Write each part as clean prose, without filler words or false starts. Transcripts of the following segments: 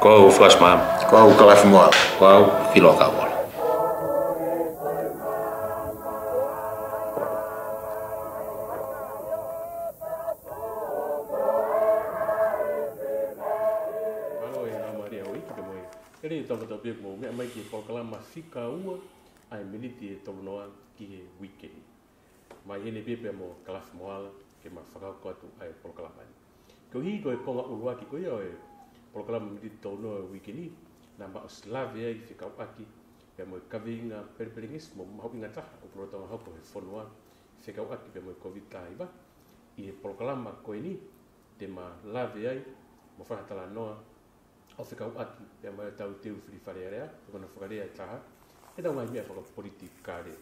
Ko Fasi Maama. Ko Kalafi Moala. Ko Filoka wala. Ele TONGATAPU mo me mai ki Puloka Faka'Osi ai militi e tolonoa ki he weekend. Mai ele pepe mo Kalafi Moala ke ma Faka'Osi atu ai Puloka mai. Ko hi ko e konga ulua ki ko ia e Puloka militi tolonoa weekend na ma Slavia i Faka'Osi pe mo kavinga perpelingismo ma inga taha o protong hoko e fonua Faka'Osi pe mo covid taiba i Puloka ko ini te ma lave ai mo fa tala noa o Faka'Osi pe mo tau teu Falealea ko na Falealea taha e tau mai mea whaka politika re.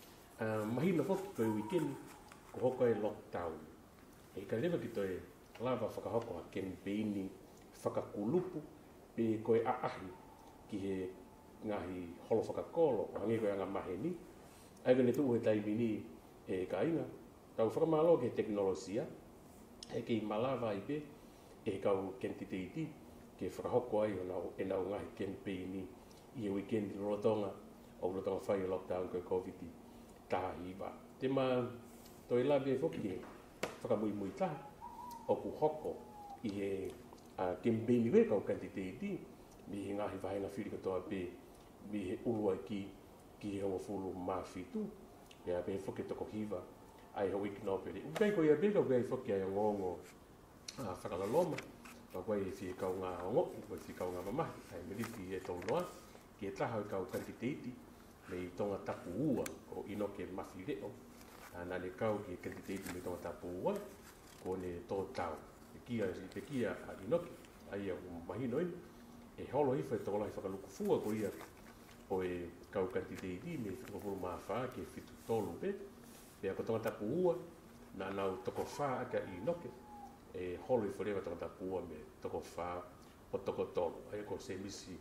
Mahina whoki koe weekend ko hoko e lockdown. E ka lewa ki toi lava whakahoko a campaigni whakakulupu pe koe aahi ki he ngahi holo whakakolo o hangi koe anga maheni. Aika ne tuu he taimini e ka inga. Tau whakamalo ke teknolosia e ki malava i pe e kau Kanititeiti ke whakahoko ai e nau ngahi campaigni i he weekend rotonga o rotonga whai lockdown koe COVID tahiwa. Te ma toi lawe whoki e whakamui taha o ku hoko i he campaigni we kau Kanititeiti mi he ngahi whahenga whiri katoa pe mi he urua ki he hawa fulu mawhitu e a pe whoki toko hiva ai hau iknopere. Ukai ko ia bega ukai whoki ai ngongo whakalaloma pa koe e whie kau ngā ongo, koe whie kau ngā mamahi ai meriti e tau noa ki e taha kau Kanititeiti me TONGATAPU ua o inoke Mafile'o na le kau ki Kanititeiti me TONGATAPU ua ko ne tō tau pe kia a inoke ai au mahino ini e holo hifa e tōlai whakaluku fua ko ia o e kau Kanititeiti me whakapuru mawha ke whitu tolu pe a ko TONGATAPU ua na nau toko wha aka i inoke e holo i wharewa TONGATAPU ua me toko wha o toko tolu ai ko Semisi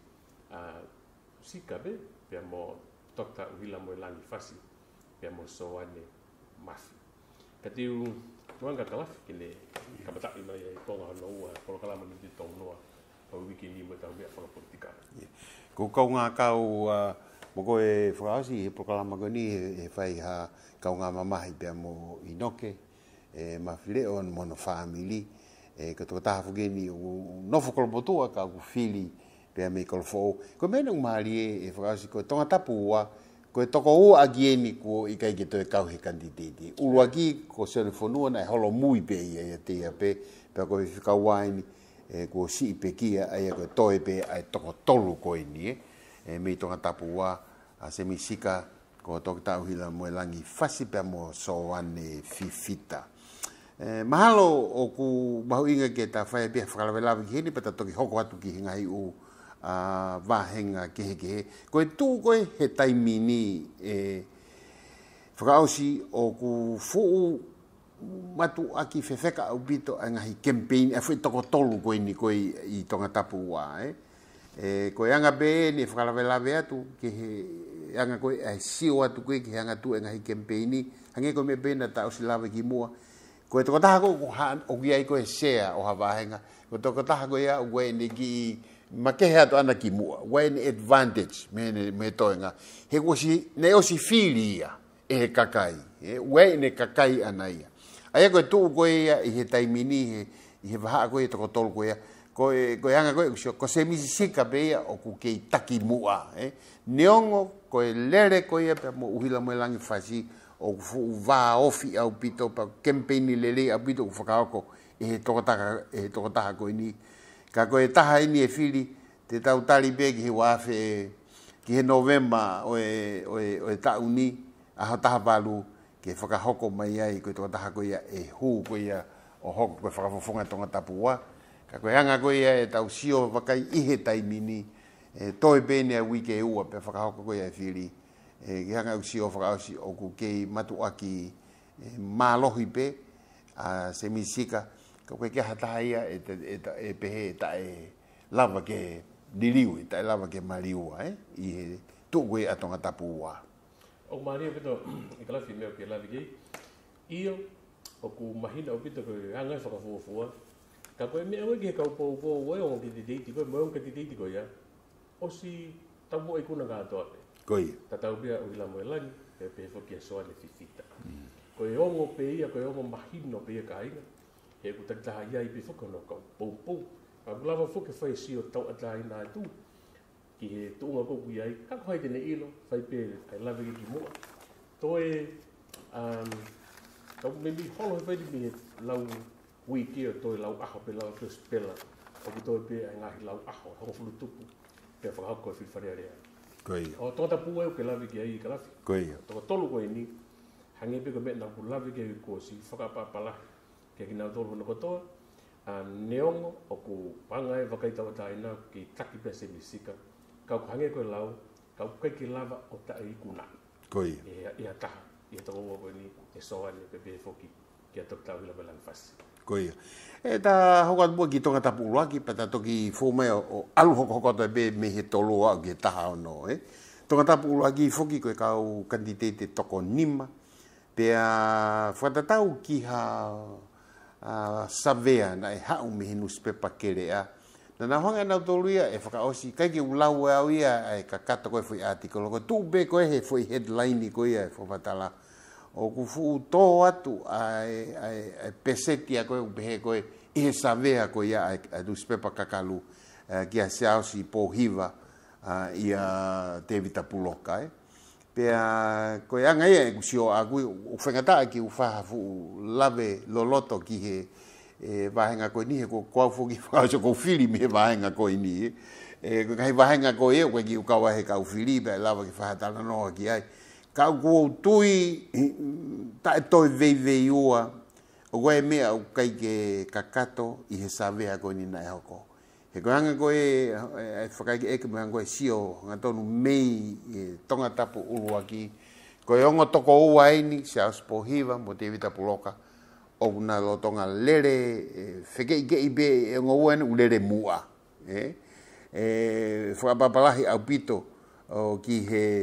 sika pe a mo Dr. Wila Moelangi Fasi pe mo Sovaleni Mafi. Ka tiu tuanga Kalafi ki ne kapatai mai e konga noua Puloka ni te tau noa au wiki ni mo tau mea whakapolitika. Ko kau ngā kau mo koe Faka'Osi he Puloka ko ni he whai ha kau ngā mamahi pe mo inoke Mafile'o mo no family ka toko taha whugeni o nofo Kolomotu'a ka ku Fili pe me Kolofo'ou. Ko mena umari e Faka'Osi ko TONGATAPU ua ko toko o agieni ko i kai ki toi kau he Kanititeiti. Ulu aki ko telefonua na holo mui pe ia te ia pe ko whikawaini ko Fisi'ipeau ai ko toi pe ai toko tolu ko ini me TONGATAPU ua a Semisi ko toko tau hila moelangi Fasi pe mo Sovaleni Fifita. Mahalo o ku mahu inga ke ta whae pia whakalawelawi ki heni pata toki hoko atu ki hingai u vahenga kehe. Koe tū koe he taimini Faka'Osi o ku fu'u matu aki whewheka au pito a ngahi campaign a whi toko tolu koe ni koe i TONGATAPU ua. Koe anga be ni whakalawelawe atu ke he anga koe a sio atu koe ke anga tu e ngahi campaigni hange koe me bena ta o silawe ki mua. Koe toko taha koe o kia i koe share o hawahenga. Koe toko taha koe a ue ni ki makehe atu ana ki mua. Ue ni advantage me toenga. He kosi ne osi Fili ia e he kakai. Ue ni kakai ana ia. Aia koe tuu koe ia i he taimini i he waha koe toko tolu koe ia. Koe anga koe ko Semisi sika pe ia o ku kei taki mua. Neongo koe lere koe ia pe mo uhila moelangi Fasi o Vaofi au pito pa campaigni Lelei au pito ku whakaoko e he toko taha koe ni. Ka koe taha ini e Fili te tau tali pe ki he wafe ki he Novemba o e tauni a taha palu ke whakahoko mai ai koe toko taha koe ia e hu koe ia o hoko koe whakafofonga TONGATAPU ua. Ka koe anga koe ia e tau sio wakai ihe taimini toi pene a wike e ua pe whakahoko koe ia e Fili. Ki hanga usi o Faka'Osi o ku kei matu aki mālohi pe a Semisika ka koe kia hataha ia e pehe ta e lava ke diliu ta e lava ke mariua i he tuku a TONGATAPU ua. O maria pito i Kalafi meo ke lavi kei io o ku mahina o pito koe hanga e whakafuafua Ka koe mea koe ke kau pou koe o Kanititeiti koe mo Kanititeiti koe ya. O si tamu ai kuna katoa. Koe. Tatau bia o ila mo lani pe foki soa le Fifita. Koe ongo pe ia koe ongo mahino pe ia kainga. E ku taktaha ia i pe foki no kau pou. Ka lava foki fai si o tau atai na tu. Ki he tuunga koku iai, kako hai tene ilo, fai pe ai lave ki mua. Toe, tau me mi holo he whaiti mi he lau wiki o toi lau aho pe lau kio spela. Oku toi pe ai ngahi lau aho, hongo fulu tupu. Pe whakahoko e Falealea. Koe. O tongatapu au ke lave ki ai i Kalafi. Koe. Toko tolu koe ni, hange pe ko me nau ku lave ki ai ko si whakapapalahi. Ke ki nau tolu hona kotoa. Neongo o ku pangai wakaitawa taina ki taki pe Semisika. Kau hange koe lau, kau kai ki lava o ta i kuna. Koe. Ia taha, ia toko ua koe ni, e Sovaleni, pepe foki, ki a tok tau ila pelan fasi. Koe. E ta hokat mua ki tongatapu uruaki, pa ta toki fōmea o alu hokokoto e be me he tolo au ki taha ono. Tongatapu uruaki foki koe kau Kanititeiti toko nima, pea whatatau ki ha savea na e hau me he newspaper Ngele'ia. Na honga nau toluia e Faka'Osi kai ki ulau au ia e kakato koe foi article ko tu be koe he foi headline ko ia e fofatala o ku fu to atu ai pesetia koe be koe e savea ko ia e newspaper kakalu ki a Siaosi Pohiva ia Tevita Puloka pea koe anga ia e kusio a ku ufengata ki ufa fu lave loloto ki he vahenga ko ni ko foki fa ko Fili me vahenga ko ni ko kai vahenga ko e ko ki ka wa he ka Fili be lava ki fa tala no ki ai ka ko tui ta to ve ua o ko me au kai ke kakato i he savea ko ni na hoko he ko hanga ko e fa kai e ko hanga ko sio nga tonu mei tongatapu uruaki ko ongo toko ua ni Siaosi Pohiva mo Tevita Puloka o na lo tonga lere fekei be ngo wen u lere mua fa papalahi au pito o ki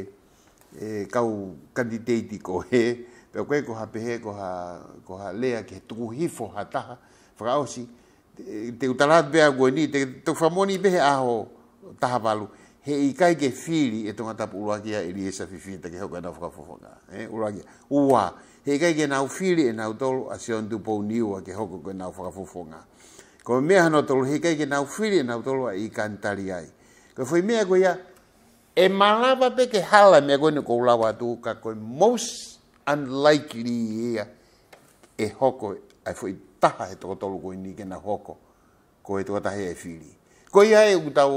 he kau Kanititeiti ko he pe ko hape ko ha lea ki tu hifo hata Faka'Osi te utala be ago ni te famoni be aho taha valu he ikai ke Fili e tongatapu uruaki ya Eliesa Fifita ke hoka na whakafofonga uruaki ua he kai ke nau Fili e nau tolu a sion tupo niua ke hoko ke nau whakafofonga ko mea hano tolu he kai ke nau Fili e nau tolu a Ikani Taliai ko foi mea ko ia e malava pe ke hala mea koe ne kou lawa tu ka koe most unlikely ia e hoko ai foi taha he toko tolu koe ni ke na hoko ko e toko tahe e Fili ko ia e utau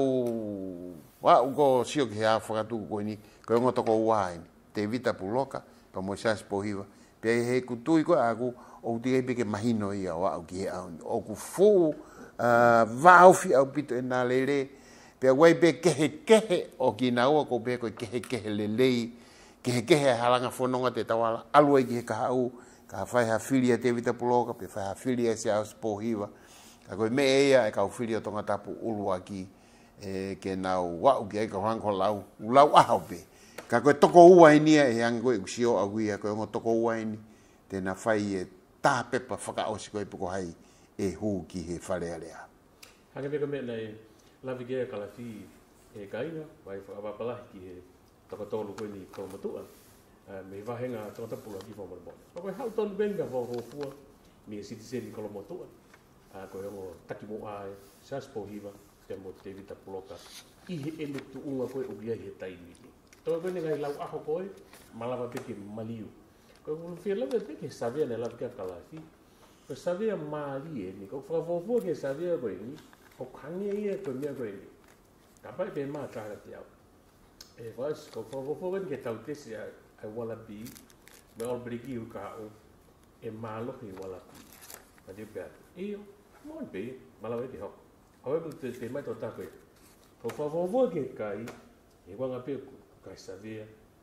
wa uko sio ke ha whakatu koe ni ko e ngotoko uain Tevita Puloka pa mo Siaosi Pohiva pe he kutui ko aku o te be ke mahino ia wa o ki o ku fu vaofi au pito e na Lelei pe wai be kehe o ki na o ko be ko kehe Lelei kehe halanga fononga te tawala alue ki ka au ka fai ha Fili Tevita Puloka pe fai ha Fili Siaosi Pohiva ka ko me ia e ka Fili o tongatapu uruaki ke na wa o ki ka hanko lau aho be ka koe toko ua inia e hanga koe usio a wia koe ongo toko ua ini tēnā whai e tā pepa Faka'Osi koe puko hai e hū ki he Falealea. Hanga peka mea nei lavi kia Kalafi e kainga vai whakapapalahi ki he takatolu koe ni Kolomotu'a me wahenga tongatapu ki whamarabona. Koe hau tonu benga whakahofua mi e citizen Kolomotu'a koe ongo Moa Siaosi Pohiva te mo Tevita Puloka i he ele tu unga koe ugia he taimili. Tō koe ngai lau aho koe, malava peke maliu. Koe whia lawe peke savea ne lawe kia Kalafi. Koe savea maali e ni, koe whakafofua ke savea koe ni, koe kange ia koe mea koe ni. Ka pai pe maa tāra te au. E whaas, koe whakafofua koe ni ke tau tesi ai walapi, me olbriki u ka au, e maalohi walapi. Ka tiu pe atu. Iyo, mon pe, malawa e te hoko. Hauepu te mai tō tākoe. Koe whakafofua ke kai, e wanga peku. Kai savea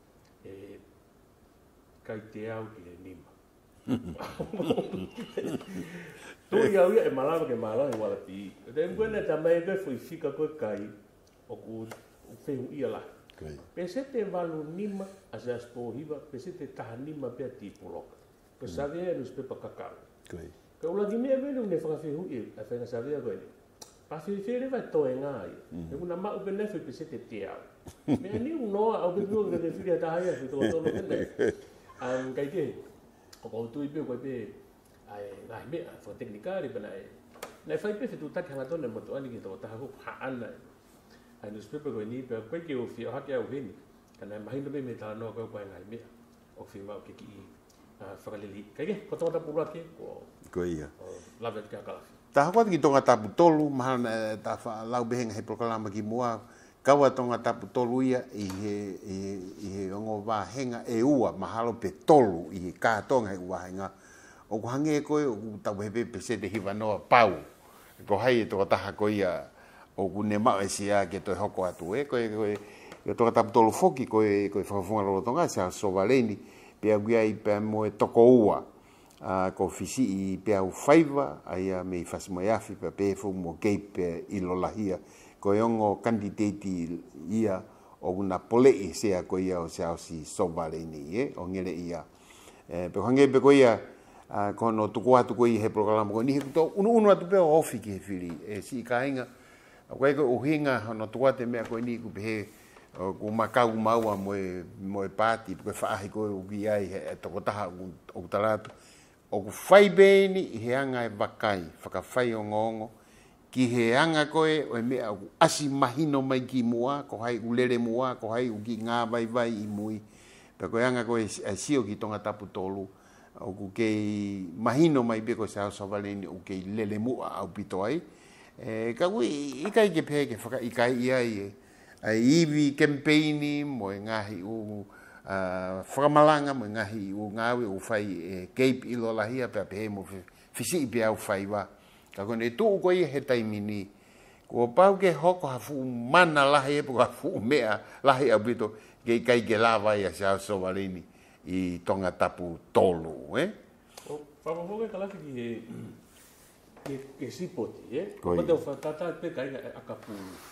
kai te au ki he nima. Tui au ia e malawa ke malawa e walapi. Te mwene ta mai koe fui fika koe kai o ku whehu ia la. Pese te walu nima a Siaosi Pohiva, pese te taha nima pia ti Puloka. Koe savea e newspaper kakao. Koe Pe ula ki mea mea ne whakawhihu I a whenga sawea koe ne. Pa whiwhere vai toe ngāi. E kuna mau pe nefi pe se te te au. Mea ni unoa au pe pio ka te whiria tahaya fi tō tōno tēnei. Kai ke, o koutu I pio koe pe ai ngahi mea, whakateknikari pa nai. Nai whai pe whitu taki hanga tōne motu ani ki tō taha kuku haana. Ai newspaper koe ni pe koe ki o whio hake au heni. Ka nai mahina me me tā noa koe koe ngahi mea. O whimau ke ki whakalili. Kai ke, ko tōngata pura ke, Ko ia. Lawe te kia Kalafi. Ta hako ki tongatapu tolu, mahana ta lau behenga he prokalama ki mua. Kaua tongatapu tolu ia I he ongo wahenga e ua mahalo pe tolu I he kātonga he wahenga. O ku hange koe, o ku tau hepe pe se te hiwa noa pau. Ko hai e toka taha ko ia, o ku ne mau e sia ke toi hoko atu e. Koe tongatapu tolu foki koe whakafunga lolotonga, se a Sovaleni, pe au ia I pe moe toko ua. Ko Fisi'ipeau Faiva, aia me Fasi-Moe-Afi, pe pefo mo keipe I lolahia. Ko ongo Kanititeiti ia o una pole'i sea ko ia o Siaosi Sovaleni, o Ngele'ia. Pe hange pe ko ia, kono tuku atu ko ia he programa ko ni he kuto, unu atu pe o ofi ki he Fili. Si ikainga, koe ko uhinga, no tuku ate mea ko ni ku pe he, ko makau maua moe pāti, pe whaahi ko uki ai, he toko taha o kutaratu. O ku whai bēni I he anga e wakai, whakawhai o ngongo, ki he anga koe o e mea o asi mahino mai ki mua, ko hai ulere mua, ko hai uki ngā vai I mui. Pe koe anga koe sio ki tongatapu tolu, o ku kei mahino mai beko sa Sovaleni o kei lele mua au pito ai. Ka kui ikai ke pehe ke whaka ikai iai ai iwi campaigni mo e ngahi u whakamalanga mo ngahi o ngawe o whai Cape Ilolahia pe pehe mo Fisi'ipeau whaiwa. Ka kone tuu koe he taimini. Ko pau ke hoko hafu mana lahi e puka hafu mea lahi au bito ke kai ke lawa ia sa Sovaleni I tongatapu tolu. Whakamohoke Kalafi ki he sipoti. Koi. Kata o whakata pe kai akapu.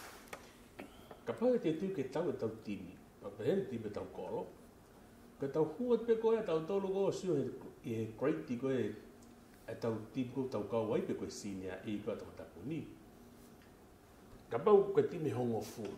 Ka pau te tu ke tau tini. Pa pehen ti pe tau kolo. Ka tau hua pe koe tau tolu ko sio he great ti koe e tau tipu tau kau wai pe koe sinia I koe tongatapu ni. Ka pau koe timi hongo furu.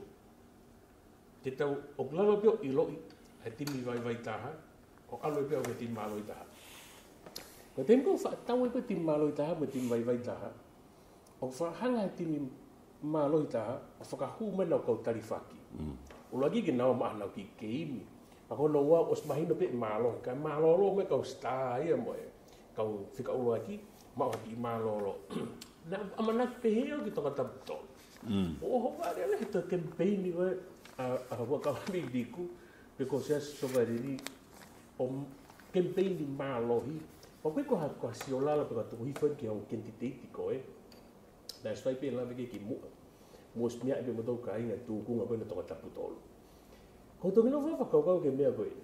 Te tau o klawa pio I loi he timi vai taha. O alo pio koe timi maloi taha. Koe temi koe whaatau koe timi maloi taha me timi vai taha. O whahanga he timi maloi taha o whakahu mena o kau tarifaki. O lagi ke nao maanau ki keimi. Ako no wa os mahino pe malo. Ka malolo me kau star ia mo e. Kau Faka'osi aki, mau ki malolo. Na amanak pe heo ki tongatapu tolu. O ho wa le he to campaign ni wa a wa ka mi diku pe ko se Sovaleni o campaign ni malohi. O pe ko ha ko siola pe ko Tufuenga ki o Kanititeiti ko e. Da spai pe la ve ki mu. Mo smia be mo do ka inga tu ku nga pe tongatapu tolu. Ko to no fa ka ke mea koe.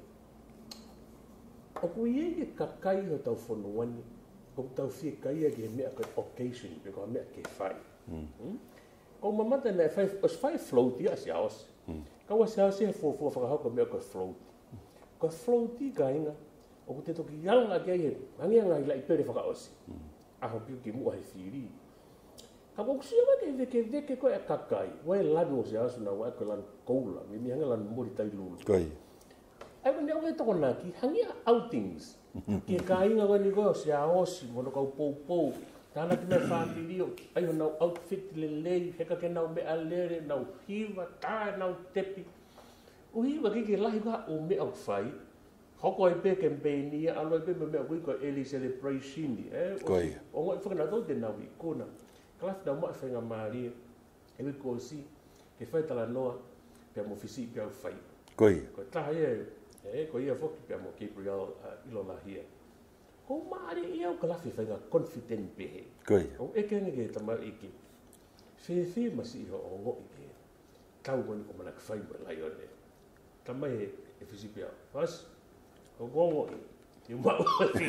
O ku ie ke kakai ho tau whonuani, o tau whia kai ke mea koe occasion, pe koe mea ke whai. Ko mamata nei os whai floaty a Siaosi. Ka wa Siaosi he fua whakahau mea koe floaty. Koe floaty ka inga, o ku te toki yanga ke ai he, hangi anga I lai pere Faka'Osi. Aho piu ki mua he Fili. Ka ko kusia ke veke koe a kakai, wai lanu o Siaosi na wai koe lan koula, mi hanga lan mori tai lulu. Koi. Ai wani au e toko naki, hangi outings. Ki ka inga wani koe Siaosi, mono kau pou. Tāna ki mea whātirio, ai ho nau outfit Lelei, heka ke nau mea lere, nau hiwa, tā nau tepi. Uhiwa ki lahi ka o mea au whai, hoko ai pe campaignia, alo ai pe mea kui koe Eli celebration ni. Koi. O ngoi whakanatau te nau I kona. Kalafi nau maa whainga maaria, e wiko o si, ke whai tala noa, pia mo Fisi'ipeau whai. Koi. Ko taha ko ia foki pia mo Gabriel Ilolahia. Ko maari ia o Kalafi whainga confident pehe. Koi. O eke nge tamar iki. Whi masi iho o ngoi ke. Tau moni ko manak whai mo lai one. Tamai e Fisi'ipeau. Mas, ko gongo I. I mau ati.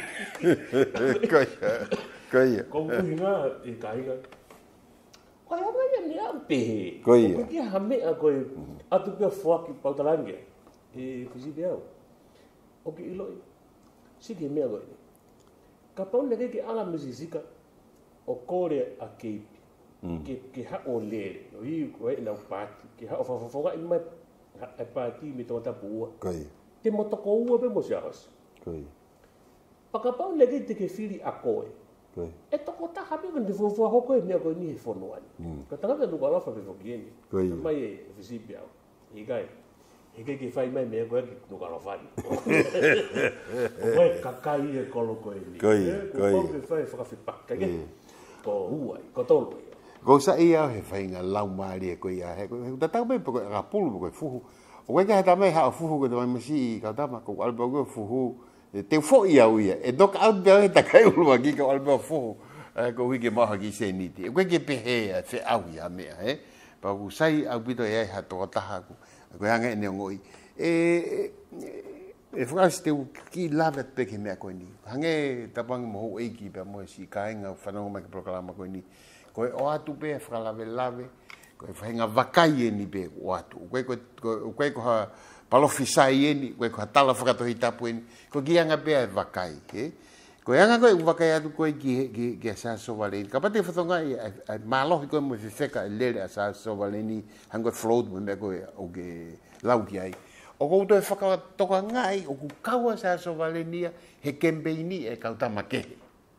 Koi. Ko uhinga I kainga. Ko hanga ia ni au pehe. Koi. Ko kia hamea koe atu pia whaki pautalangia. E Fisi'ipeau. O ki iloi. Siki mea koe ni. ka pau ne ke ala mesisika o kore a keipi ke ha o le o i ko e na pati ke ha o fa i mai e pati mi TONGATAPU te motoko ua pe mo Siaosi pakapau ne ke Fili a koe e toko taha me kan te fofua hoko e mea koe ni he whonoani ka tangata nuka alafa pe fokieni mai e Fisi'ipeau Ikani ke whai mai mea koe ke nuka alafani koe kakai e kolo koe ni ko pau ke whai whakawhipaka ko huai, ko tolu ia ko sa ia he whai ngā lau maari e koe ia he koe tatau mai koe ngā pulu koe fuhu o koe ka hata mai haa fuhu koe te mai masi i kautama ko alba koe fuhu te fo ia uia e doka au bea he takai ulua ki ka alba fuhu ko hui ke maha ki se niti koe ke pehe a fe au ia mea he pa ku sai au pito e ha toka taha ku koe hanga e neo ngoi e whakasi te ki lave peke mea koe ni hange tapangi moho eiki pia moe si kaenga whanau mai ke prokalama koe ni koe o atu pe whakalave koe whainga wakai e ni pe o atu koe ko ha palofisai e ni koe ko ha tala whakatohi tapu e ni koe ki anga pe e wakai koe anga koe wakai atu koe ki a sa Sovaleni ka pate whatonga i malohi koe mo fifeka e lere a sa Sovaleni hango e float mo mea koe o ke lau ki ai o koutou e whakatoka ngai o ku kaua sa Sovalenia he kempeini e kautama kehe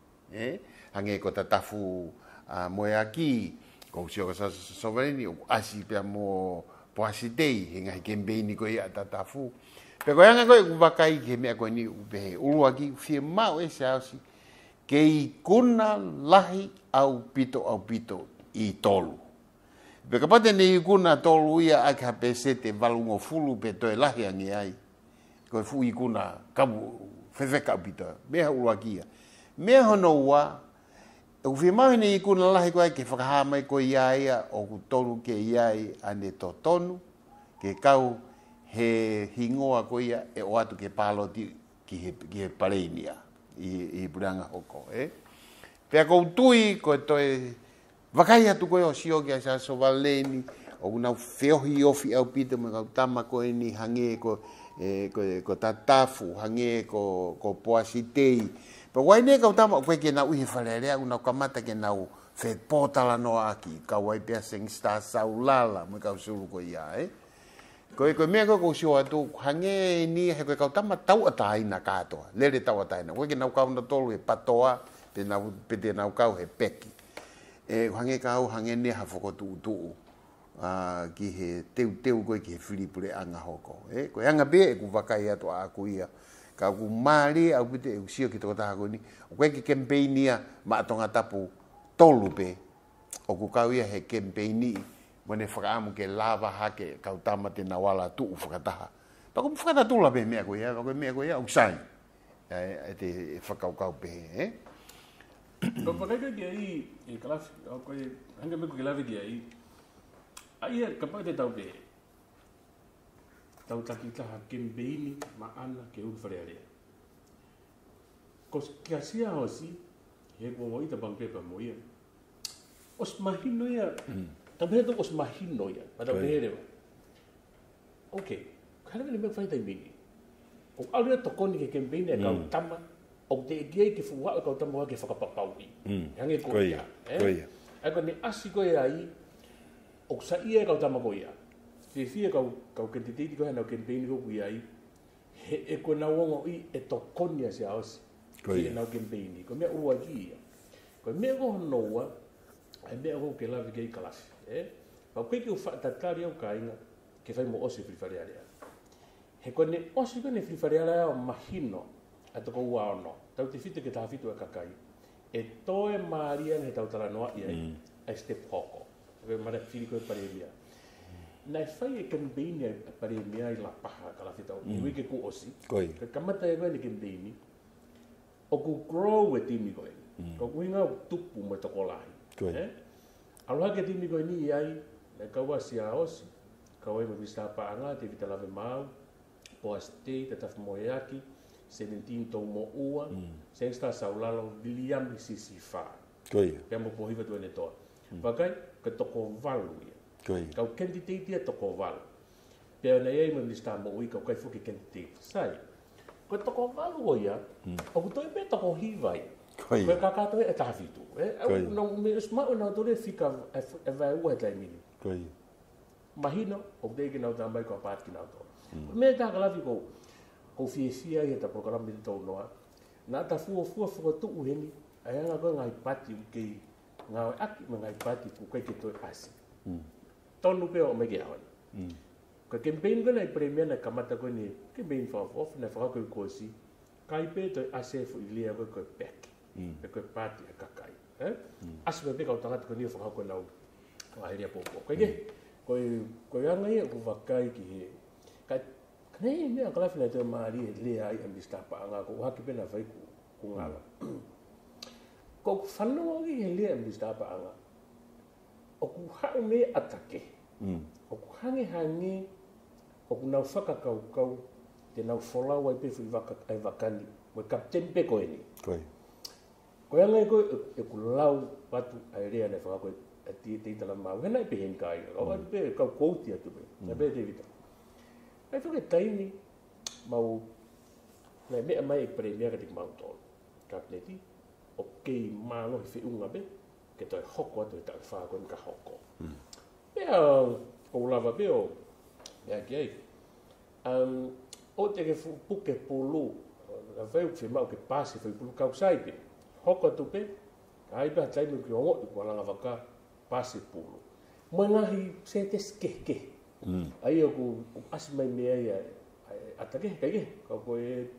hange ko tatafu moe aki ko sio sa Sovaleni o asi pia mo poasitei he ngai kempeini ko ia tatafu pe ko anga ko vakai ke me ko ni be ulu aki fie mau e Siaosi ke i kuna lahi au pito i tolu pe kapate ni kuna tolu ia aka pesete valungo fulu pe to lahi angi ai ko fu i kuna kabu fefeka pito me ulu aki me hono wa o fi mai ni kuna lahi ko ke whakaha mai ko ia o ku tolu ke iai ane to tonu ke kau he hingoa ko ia e o atu ke paloti ki he pareinia i buranga hoko pe ko tui ko to wakai atu ko o sio ke sa Sovaleni o una feohi ofi au pito me tama ko ni hange ko tatafu hange ko poasitei pa wai ne ka tama ko ke na uhi Falealea una kamata ke na u fe potala no aki ka wai pe sing sta saulala me ka sulu ko ia ko me ko sio atu hange ni he ko tama tau atai na kato lele tau atai na ko ke na ka una tolu e patoa te na pe na ka he peki hange kau hange ne ha fokotu'u ki he teu ko ki he Fili pule anga hoko ko anga be ku wakai atu aku ia ka ku mali au pite sio ki to ta ko ni ko ki campaignia ma TONGATAPU tolu pe o ku kau ia he campaigni mone whakaamu ke lava hake kautama te nawala tu'u whakataha pa ku whakatatu la pe mea ko ia ko mea ko ia usai te whakaukau pe ko pakai dia i Kalafi ko hanga me ko Kalafi dia i ai ka pa te tau be tau takita ha kembeini maana ke u Falealea ko ke Siaosi he ko mo ita bang pepa mo ia os mahino ia também os mahino ia para ver okay kala ni me fai tai mini o alu to koni ke kembeini ka tama o te gie ke fuwa ka tamo ke whakapapau i hange ko ia ako ni asi ko ia i o sa ia ka tamo ko ia fifia ka Kanititeiti ko na campaign ko ia i e ko na wongo i e to konia Siaosi ki na campaign ko me ua ki ko me ko noa e me ko ke la vi Kalafi pa ko ke u fa tatari o kainga ke fai mo osi Falealea he ko ne osi ko ne Falealea mahino ato ko ua ono tau te fite ke tahafitu e kakai e toe maria he tau tala noa ia a step hoko e mara Fili ko e paremia na e whai e campaigni e paremia i la paha Kalafi tau i wike ku osi ka kamata e koe ni campaigni o ku grow e timi koe ko kuinga tupu mo toko lahi aloha ke timi koe ni iai na kaua Siaosi kaua i mawista paanga Tevita lave mau poastei te Fasi-Moe-Afi 17 tau mo'ua sengsta saulalo biliam sisifa pia mo Pohiva tu ene toa bagai ke toko valu ia kau Kanititeiti toko valu pia na ia mawista mo ui kau kai fuki Kanititeiti sai ko toko valu o ia o kutoi me toko hivai Koe kakato e tafitu. No me smart na tole fika e vai ua tai mini. Koe. Mahino o de que na tambai ko part ki na to. Me ta Kalafi ko fia e ta programa de to no. Na ta fu tu heni. Ai nga ko ngai pati ke nga aki ngai pati ku ke to asi. Tonu pe o me ke awan. Ko campaign ko na premier na kamata ko ni campaign for off na fa ko si. Kai pe to ase fu ilia ko pek. Ko pati akakai. Asbe pe ko tanga ko ni fa ko na ai ria popo. Ko yang ai ko vakai ki he. Ka nei me Kalafi na te mari le ai am stapa anga ko haki pe na vai ku ngala. Ko whanau ki he lea mi stapa anga. O ku hau me atake. O ku hangi, o ku nau whakakau, te nau wholau ai pe whi ai wakani. Mo kapten pe koe ni. Koe angai koe e ku lau patu ai rea nei whakakoe a te itala mau. Hena i pe hen kai. O ai pe kau kouti atu pe. Na pe Tevita. Ai whake taini mau nei mea mai e premier ka tik mau tolu. Kapneti. O kei malo i whiunga be, ke toi hoko atu i tau whākoe ka hoko. Pea, o lava be o, mea ki ai. O te ke puke pulu, a wheu whi mau ke pāsi whi pulu kau sai pe. Hoko atu pe, ka ai pēha taimu ki ongo i kua langa waka pāsi pulu. Moe ngahi se te skeke. Ai o ku asi mai mea ia, atake, kai ke, kau koe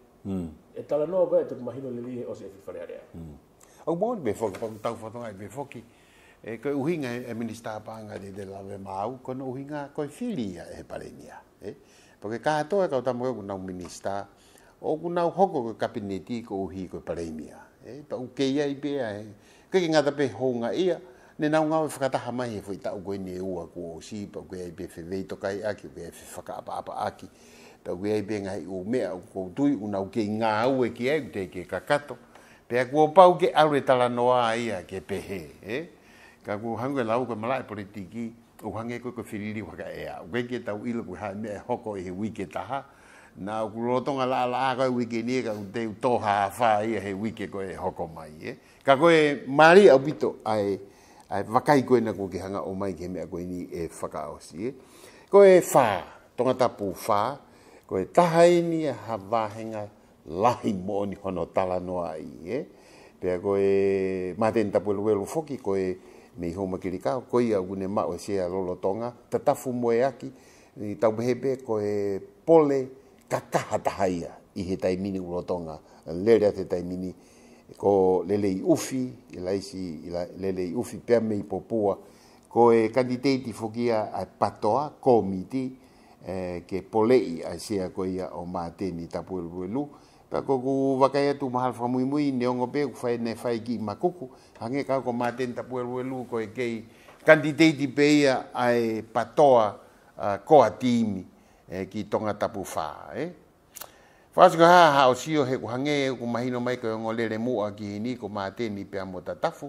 e tala noa koe, tuku mahino Lelei o se Falealea. Au mo be foki pa tau fotonga be foki e ko uhinga e minista panga de la ve mau ko no uhinga ko Fili e parenia porque ka to e ka tamo ko na minista o ku na hoko ko kabineti ko uhi ko parenia pa u ke ia be ke ngata pe honga ia ne na nga whakata hama he foi ta ko ne ua ko si pa ko be fe to kai aki be faka apa aki pa ko be ngai u me ko tui una ke nga u ke e te ke kakato pe ko pau ke alu tala noa ia ke pehe ka ko hango lau ko malai politiki o hange ko Fili wa ka ea o ke tau ilo ko ha me hoko e wiki taha na ko rotonga la ko wiki ni ka te to ha fa ia he wiki ko e hoko mai ka ko e mari abito ai vakai ko na ko ke hanga o mai ke me ko ni e Faka'Osi ko e fa tongatapu fa ko e tahaini ha vahenga lahi mo ni hono tala noa ai pe ko e Mateni Tapueluelu foki ko e me homa kirika ko ia gune ma o sia lolo tonga Fasi-Moe-Afi ni tau behebe ko e pole kakahatahaia i he tai mini ulo tonga Lelei te tai mini ko Lelei ufi Lelei ufi pe me popua ko e Kanititeiti fokia a patoa komiti ke polei a sia ko ia o Mateni Tapueluelu pa ko vakai tu mahal fa mui ne ongo be fai ne fai ki makuku hange ka ko Mateni Tapueluelu ko e kei Kanititeiti pe ia ai patoa ko atimi ki tongatapu fa Fasi ha o sio he ko hange ko mahino mai ko ngolele mu aki ni ko Mateni pe mo tatafu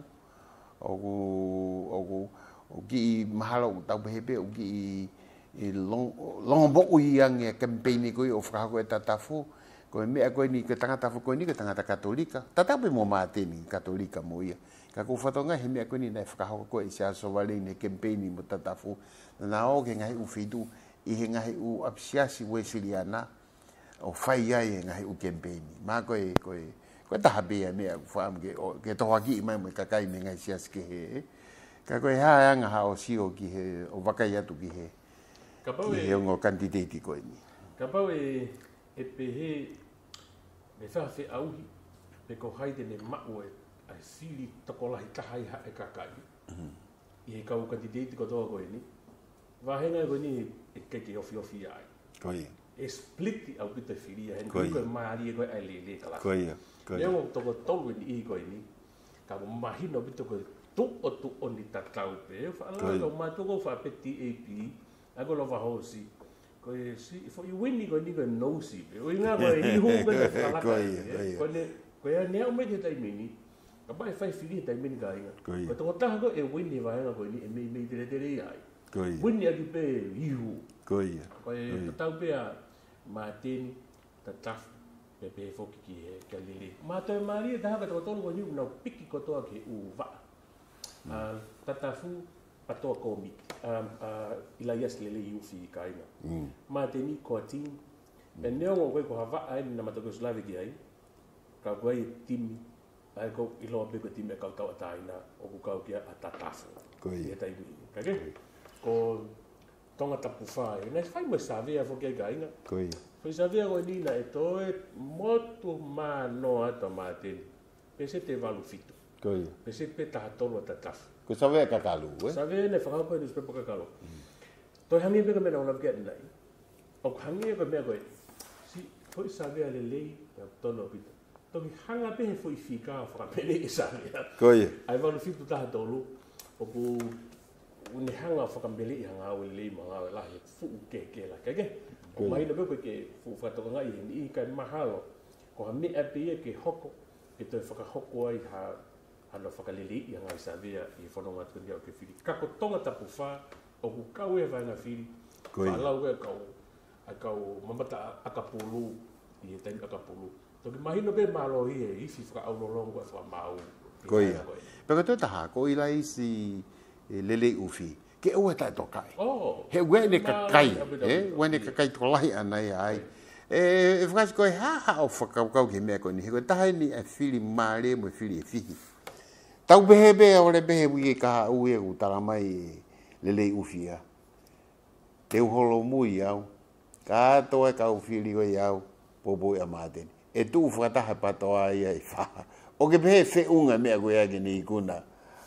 o ki mahalo tau behebe o ki long bo yang campaign ko o fra ko tatafu ko me ko ni ke tangata ko ni ke tangata katolika tatapu mo Mateni katolika mo ia ka ko fatonga he me ko ni na fra ko isa Sovaleni campaign mo tatafu na o ke ngai u fidu i he ngai u apsiasi wesiliana o fai ai ngai u campaign ma ko ta habe me fa am ke to haki mai mo ka kai me ngai sias ke he ka ko ha nga ha o sio ki he o vakai atu ki he he ngo Kanititeiti ko ni ka pau e pehe me whawhi auhi pe ko haide ne mau e Fili tokolahi tahai ha e kakai i he kau Kanititeiti ko toa koe ni wahenga koe ni e keke ofi ai koe e spliti au pita Fili hen koe maari e koe ai Lelei Kalafi koe neo toko tolu ni i koe ni ka mahino pita koe tu o ni tatau pe whaala ko mātoko whapeti AP ako lo Vaotu'u ko si for you win ko ni ko no si o inga ko i hu ko la ko ya ne o me te mini ka bai fai Fili te mini ka inga ko to ta ko e win ni vai ko ni e me te ai ko win ni pe i hu ko e tau pe a Mateni tatafu Pepe foki ki he ka lele. Ma toi mari ta ka tolu ko niu na piki ko toa ke u va. Tatafu patoa ko mi. Eliesa Lelei ufi kaina. Mateni ko tim. E neo ngoi ko hava ai na matoko slave ki ai. Ka koe timi. Ai ko ilo pe ko timi ka tau ataina o ku kau kia atatafu. Koi. E tai kage. Ko tongatapu fai. Na fai mo savea foki kaina. Koi. Foi savea ko ni na e toe motu ma no ata mateni. Pese te valu fito. Koi. Pese pe ta tolo atatafu. Ko savea kakalu, Savea ne whakapa e nuspepo kakalo. Toi hangi peka mena ona kia nai. O hangi e mea koe. Si, foi savea lelei, ya tono pita. Toki hanga pehe foi fika whakapene e savea. Koi. Ai walu fitu taha tolu. O ku une hanga whakambele i hanga au lelei mga au lahi. Fuu ke la kage. O mahina peko ke fuu whakatoka ngai i kai mahalo. Ko ha mea pia ke hoko. Ke toi whakahoko ai hana whakalelei i hanga i savea i whanonga tundi au ke Fili. Kako tongatapu wha o ku kau e whainga Fili. Whalau e kau mamata akapulu i e taini akapulu. Toki mahino pe malo i e ifi whakaunolongo e whamau. Koi. Peka toi taha, ko ila isi lelei ufi. Ke ua tai tokai. He wene kakai. Wene kakai tolai anai ai. E whakasi koe haha o whakaukau ke mea koe ni. He koe taha ni e Fili mare mo Fili e fihi. Tau behe bea o le behe wike kaha ue u taramai lelei ufia. Te uholo mui au. Ka toa kau Fili o iau. Popo ia Mateni. E tu whakataha patoa ia i whaha. O ke behe whiunga mea koe ake ni ikuna.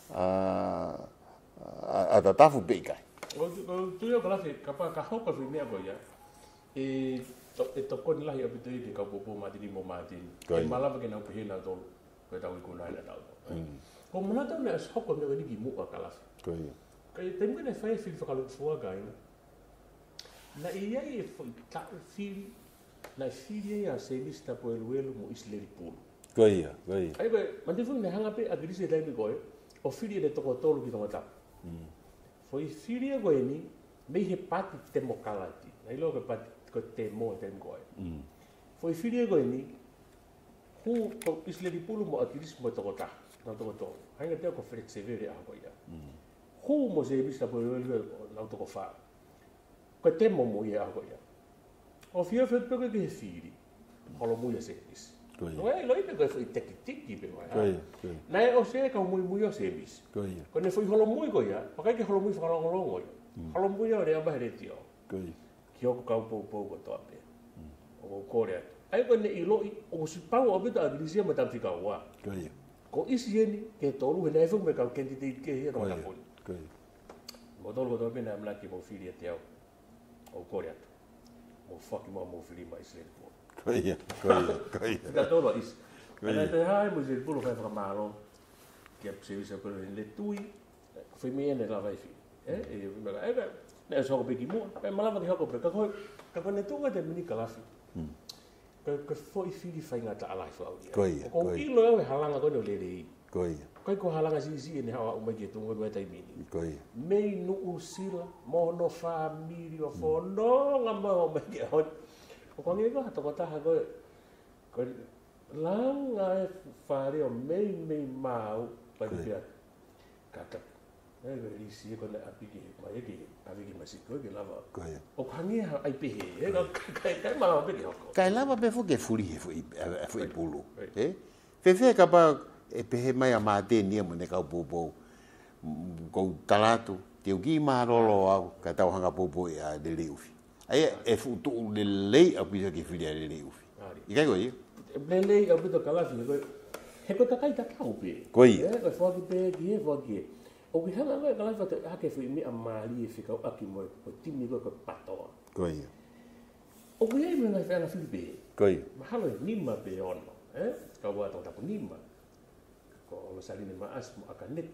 A tatafu peikai. O tui o Kalafi, ka hoka whi mea koe ia. E tokoni lahi apito i ke kau popo Mateni mo Mateni. E malawa ke nau pehena tolu. Koe tau i kuna ina tau. Ko manata me as hoko me niki mua Kalafi. Koi. Kai te mene fai Fili whakalufua kaina. Na iai e tau Fili, na Fili e a Semisi Tapueluelu mo Isileli pulu. Koi. Ai koe, mante fui me hanga pe a girisi e taimi koe, o Fili e toko tolu ki tongatapu. Foi Fili e koe ni, mei he pati te mo kalati. Na ilo koe pati koe te mo e taimi koe. Foi Fili e koe ni, hu Isileli pulu mo a girisi mo e toko tapu. Nau toko tō. Hainga teo ko Felix Severi a hako ia. Hu mo Semisi Tapueluelu nau toko wha. Koe te mo ia a hako ia. O fia peke ke he Fili. Holo muia Semisi. Noe loi pe koe fai teki pe mai. Nai o se ka mui o Semisi. Koe ne fai holo mui ko ia. Pakai ke holo mui whakalongolongo ia. Holo mui o rea mahere tio. Ki hoko kau pou ko toa pe. O kore atu. Ai koe ne iloi o si pau o bita agilisia ma tamfika ua. Ko Isileli ke tolu he naifu me kau Kanititeiti ke hia tōna poli. Mo tolu ko tō pena amlaki mo Fili e te au. O kore atu. Mo Faka'Osi mo Fili ma Isileli pō. Koi. Ka tolu a isi. Ana te hai mo Isileli pō kai whakamalo. Kia Semisi Tapueluelu le tui. Whai mea ne lawa i Fili. Ne a soko peki mua. Kai malawa ki hako pe. Ka koe ne tūnga te mini Kalafi. Ka foi Fili whai ngata alai whau ia. Ko ilo au e halanga koe no Lelei. Koe ko halanga si ne hawa umai ki e tunga rua tai mini. Mei nuu sila, mono whamiri o whanonga mau umai ki e hoi. O kongi eko hatoko taha koe langa e whare o mei mau pai pia kata. Nei koe risi e koe apiki mai eki apiki masiko eki lava. O kangi ai pehe, kai malawa peki hoko. Kai lava pe fuke furi he fui pulu. Fefe ka pa e pehe mai a Mateni e mo ne kau popo. Kou talatu, te uki marolo au, ka tau hanga popo e a lelei ufi. Ai e futu lelei au pisa ki Fili a lelei ufi. Ikai koe ia? Lelei au pito Kalafi, he koe kakai kakau pe. Koi. Koe whaki pe, ki he whaki. O ki hanga koe Kalafi wate hake fui me a maali e whikau aki mo e timi koe koe patoa. Koi. O ki hei me ngai whanga Fili pe. Koi. Mahalo e nima pe ono. Kau wa tongatapu nima. Ko Sovaleni ma asmo akanete.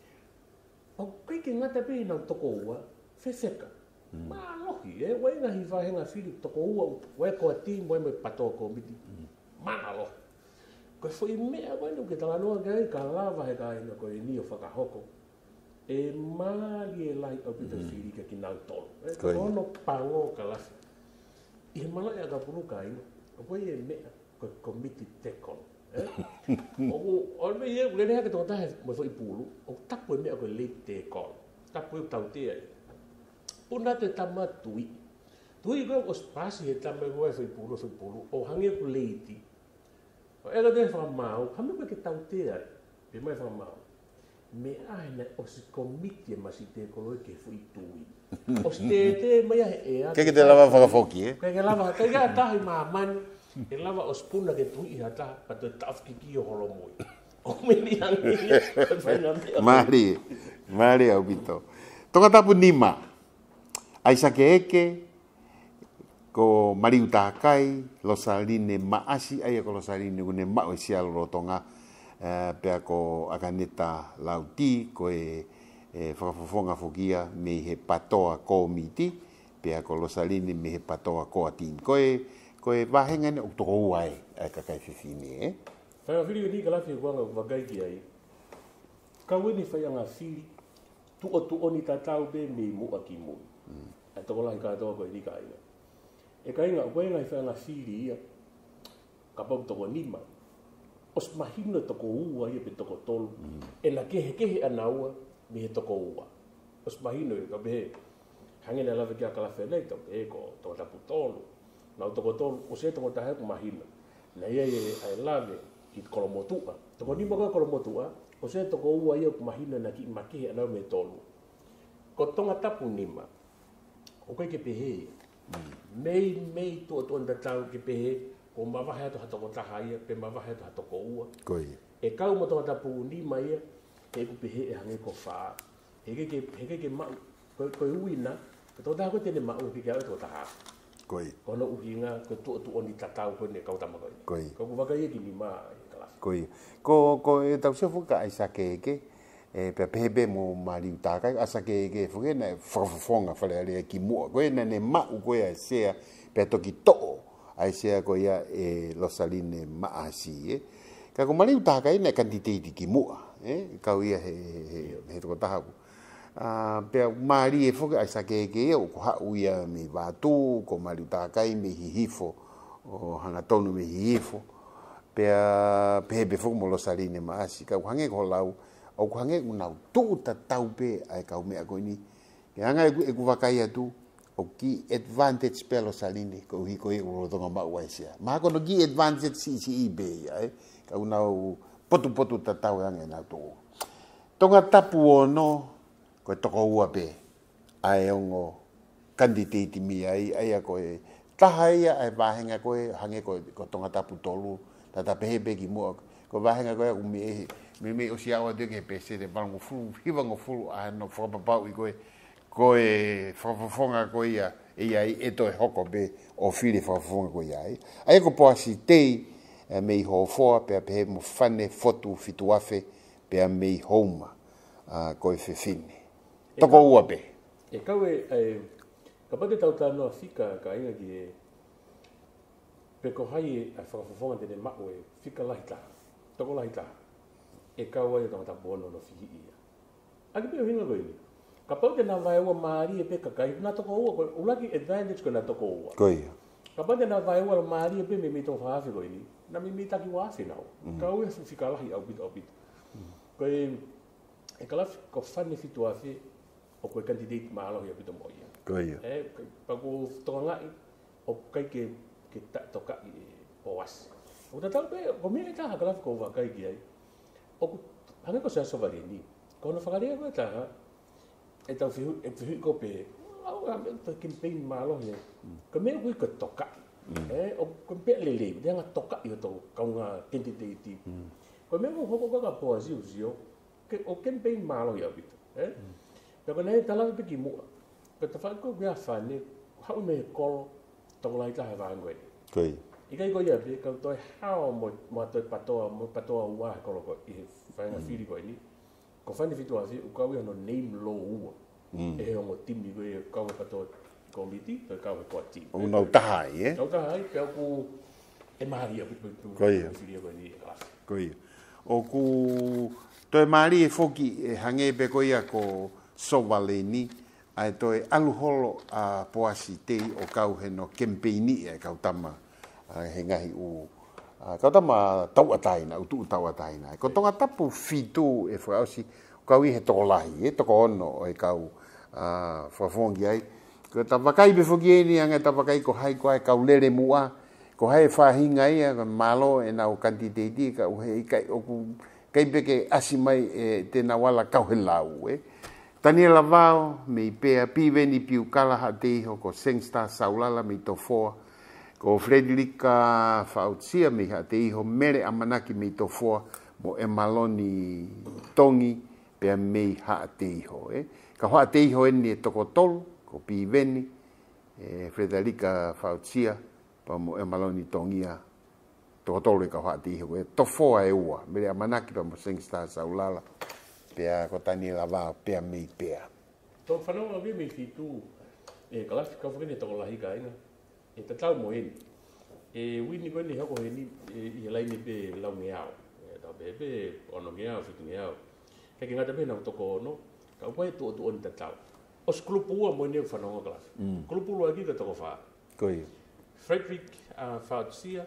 O kai ke ngata pe nau toko ua, whewheka. Ma lohi, wai ngahi whahenga Fili toko ua, wai koa ti mo e me patoa ko miti. Ma lohi. Koe fwoi mea koe nu ke talanoa kai ka lava he kai na koe ni o whakahoko. E maali e lai au pita Fili ka ki nau tolu. Kono pango Kalafi. I he mana e ka Puloka ino. Koe e mea. ko committee tekol. O me ye le ne ka to ta mo foi pulu o tapu me ko le tekol. Tapu tau te. Puna te tamatui. Tui ko o spasi he tamu mo foi pulu o hange ko leiti. O ela de fa mau, kami ko ke tau te ai. Pe mai fa mau. Me ai na o si committee ma si tekol ke foi tui. O te mai e a. Ke te lava whakafoki, Ke lava te ga tahi Maama. E lava o spuna ke tui hata pa te tafkiki o holomoi. O me ni hangi. Mari au bito. Tongatapu nima. Ai sake eke ko mariu takai losaline maasi ai ko losaline une ma'o sia rotonga pe ko akaneta lauti ko e whakafofonga fokia me he patoa komiti pe ko losaline me he patoa ko atin ko e vahenga ne toko ai ka kai fifine Fili ni Kalafi Moala vagai ki ai. Ka weni fai anga Fili tu o ni tatau be me mu aki mu. A toko lai ka toko ni ka ina. E ka inga koe ngai fai anga Fili ia ka pau toko nima. Os mahina toko ua ia pe toko tolu. E na kehe ana ua me he toko ua. Os mahina ka be hangena lava ki a Falealea e ko toko tapu tolu. Na toko tolu o se toko tahe ku mahina. Na ia ai lave ki Kolomotu'a. Toko nima ko Kolomotu'a, o se toko ua ia ku mahina na ki makihe ana me tolu. Ko tongatapu nima, o kai ke pehe. Mei tu o nda tau ke pehe, ko mawahe atu hatoko taha ia, pe mawahe atu hatoko ua. Koi. E kau mo tongatapu nima ia, e ku pehe e hange ko whaa. Heke ke mau, koe uina, ko toko taha ko tene mau ki kia toko taha. Koi. Kono uhinga, ko tu o ni tatau ko ne kau tamakoi. Koi. Ko wakai e ki nima Kalafi. Koi. Ko e tau sefu ka ai sake eke, pe pebe mo mariu takai, a sake eke fuke na whakafofonga Falealea ki mua. Koe na ne mau koe ai sea, pe toki to'o ai sea koe ia e losaline maasi. Ka ko mariu takai na Kanititeiti ki mua. Kau ia he toko tahapu. Pe mari e fuke ai sake eke ia, ko hau ia me Vaotu'u, ko mariu takai me hihifo, o hangatonu me hihifo. Pe fuku mo losaline maasi. Ka hange ko lau, o hange unau tu tatau pe ai kau mea ko ni. Ke hanga e ku wakai atu, o ki advantage pe losaline, ko hi ko e urotonga mau ai sia. Ma ko no ki advantage Fisi'ipeau, ka unau potu tatau hange na tu. Tongatapu ono, ko toko ua pe, ai ongo Kanititeiti mi ai ko e taha ia ai vahenga ko e hange ko tongatapu tolu, tata pehe ki mua ko vahenga ko me o siawa de ke pese de bango fu hiva ngo fu a no whakapapau i ko e whakafofonga ko ia e to e hoko be o Fili whakafofonga ko ia ai ko poasi tei me i hofoa pe pehe mo whane fotu fituafe pe me i homa ko e Fifine toko ua pe e kau ka pate tau tanoa fika ka inga ki e pe ko hai a whakafofonga tene mako e fika lahi taha, toko lahi taha. E kau ai tangatapu ono no Fisi'ipeau. Aki peo hinga koe ni. Ka pau te nā vai ua maari e pe kakai, nā toko ua koe, ulaki advantage koe nā toko ua. Koe. Ka pau te nā vai ua maari e pe me me tō whaafi koe ni, nā me taki waafi nau. Kau e fika lahi au pito. Koe, e Kalafi ko whane fitu afi, o koe Kanititeiti maalohi au pito mo ia. Koe. Paku tonga ngai, o kai ke toka i o wasi. O tatau pe, ko mea e taha Kalafi ko wakai ki ai. O hange ko sea Sovaleni. Ko na whakarea koe taha, e tau whihui ko pe, au a mea ta campaign maalohi. Ko mea koe ka toka. O ko mea Lelei, te hanga toka i o tau kaunga Kanititeiti. Ko mea ko hoko kaka poa zio, o campaign maalohi au pito. Ko nei talawe pe ki mua. Ko ta whako kia whane, hau me kolo, tau lai taha whangoe. Koe. Ikai ko ia pe, kau toi hao mo toi patoa ua kolo ko i he whainga Fili koe ni. Ko whane fitu afi, u kau ia no name law ua. E he ongo timi koe kau e patoa komiti, toi kau e koa timi. O nau tahai, Nau tahai, pe au ku e mahari a pitu. Koe. Fili koe ni e Kalafi. Koe. O ku toi mari e foki e hange pe koe ia ko Sovaleni, ai toi aluholo a poasi tei o kau he no campaigni e kau tama he ngahi u Kau tama tau ataina, utu tau ataina. Ko tongatapu fitu e Faka'Osi, kau i he toko lahi, toko ono e kau whafongi ai. Ko tawakai be fogi ni anga tawakai ko hai ko ai kau lere mua, ko hai whahinga ia, ko malo e nau Kanititeiti, ka uhe ikai oku, kai beke asimai e tēnā wala kau he lau, Tani la vao, me pea piveni piu kala ha teiho, ko sengsta saulala me tofoa, ko Fredrika Faucia me ha teiho, mere amanaki me tofoa, mo e maloni tongi, pea me ha teiho, Ka hoa teiho eni e toko tolu, ko piveni, Fredrika Faucia, pa mo e maloni tongia, toko tolu e ka hoa teiho, tofoa e ua, mere amanaki pa mo sengsta saulala, pea ko tani lava pea mei pea. Tō whanau awe me fitu e Kalafi ka whakene toko lahi ka inga e tatau mo heni. E wini koe ni hako heni i helai ni pe lau ngeao. Tau pe ono ngeao, fitu ngeao. Kei ngata pe nau toko ono, ka upai tu o ni tatau. O Kolomotu'a mo ni whanau Kalafi. Kolomotu'a ki ka toko wha. Koi. Frederick Faucia,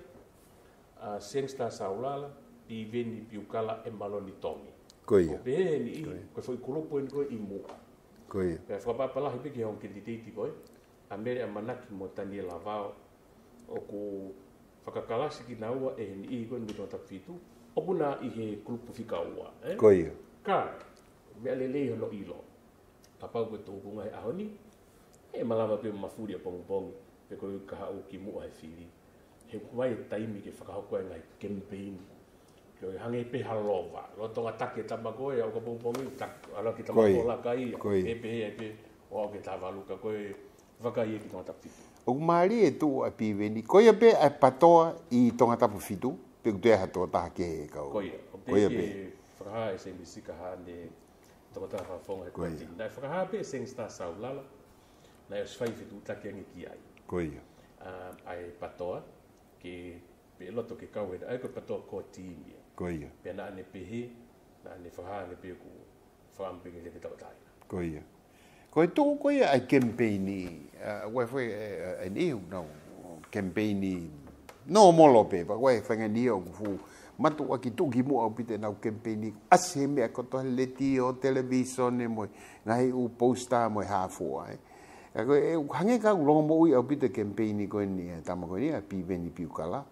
Sengsta Saulala, Piveni Piukala e Maloni Tongi. Koi. Ko peheni i, koe foi kolopo ni koe i mua. Koi. Pea whakapapalahi peke hong Kanititeiti koe, a mere a manaki mo tani e lavao, o ku whakakalasi ki na ua e heni i koe ni tōngatapu fitu, o puna i he kulupu Faka'oua. Koi. Ka, mea Lelei hono ilo. Papau koe tōkunga he ahoni, e malama pe mafuri a pongi, pe koe kahau ki mua he Fili. He kuai e taimi ke whakahokoa ngai campaign, Kau hangi pe halova, lo tonga take tamagoe au ka pongpongi tak ala ki tamagola kai pe o ke tavaluka koe vakai ki tonga tapu. O mari e tu a piveni, koia pe a patoa i tongatapu fitu, pe kutea hato taha ke kau. Koia pe whakaha e Semisi ka hane tongatapu whafonga he kuati. Nai whakaha pe sengsta saulala, nai o swai fitu take angi ki ai. Koia. Ai patoa ke pe loto ke kau ai ko patoa ko timia. Koia. Pe na ane pehe, na ane whahanga pe ku whaampengi le ke tawataina. Koia. Koe tō koia ai campaigni, wai an iu nau campaigni, no molo pe, pa wai whangani o kufu, matu aki tuki mua o pite nau campaigni, ase mea koto leti o television mo, ngai u posta mo hafua. Koe hange ka longo mo ui au pite campaigni koe ni, tama koe ni, a piveni piukala,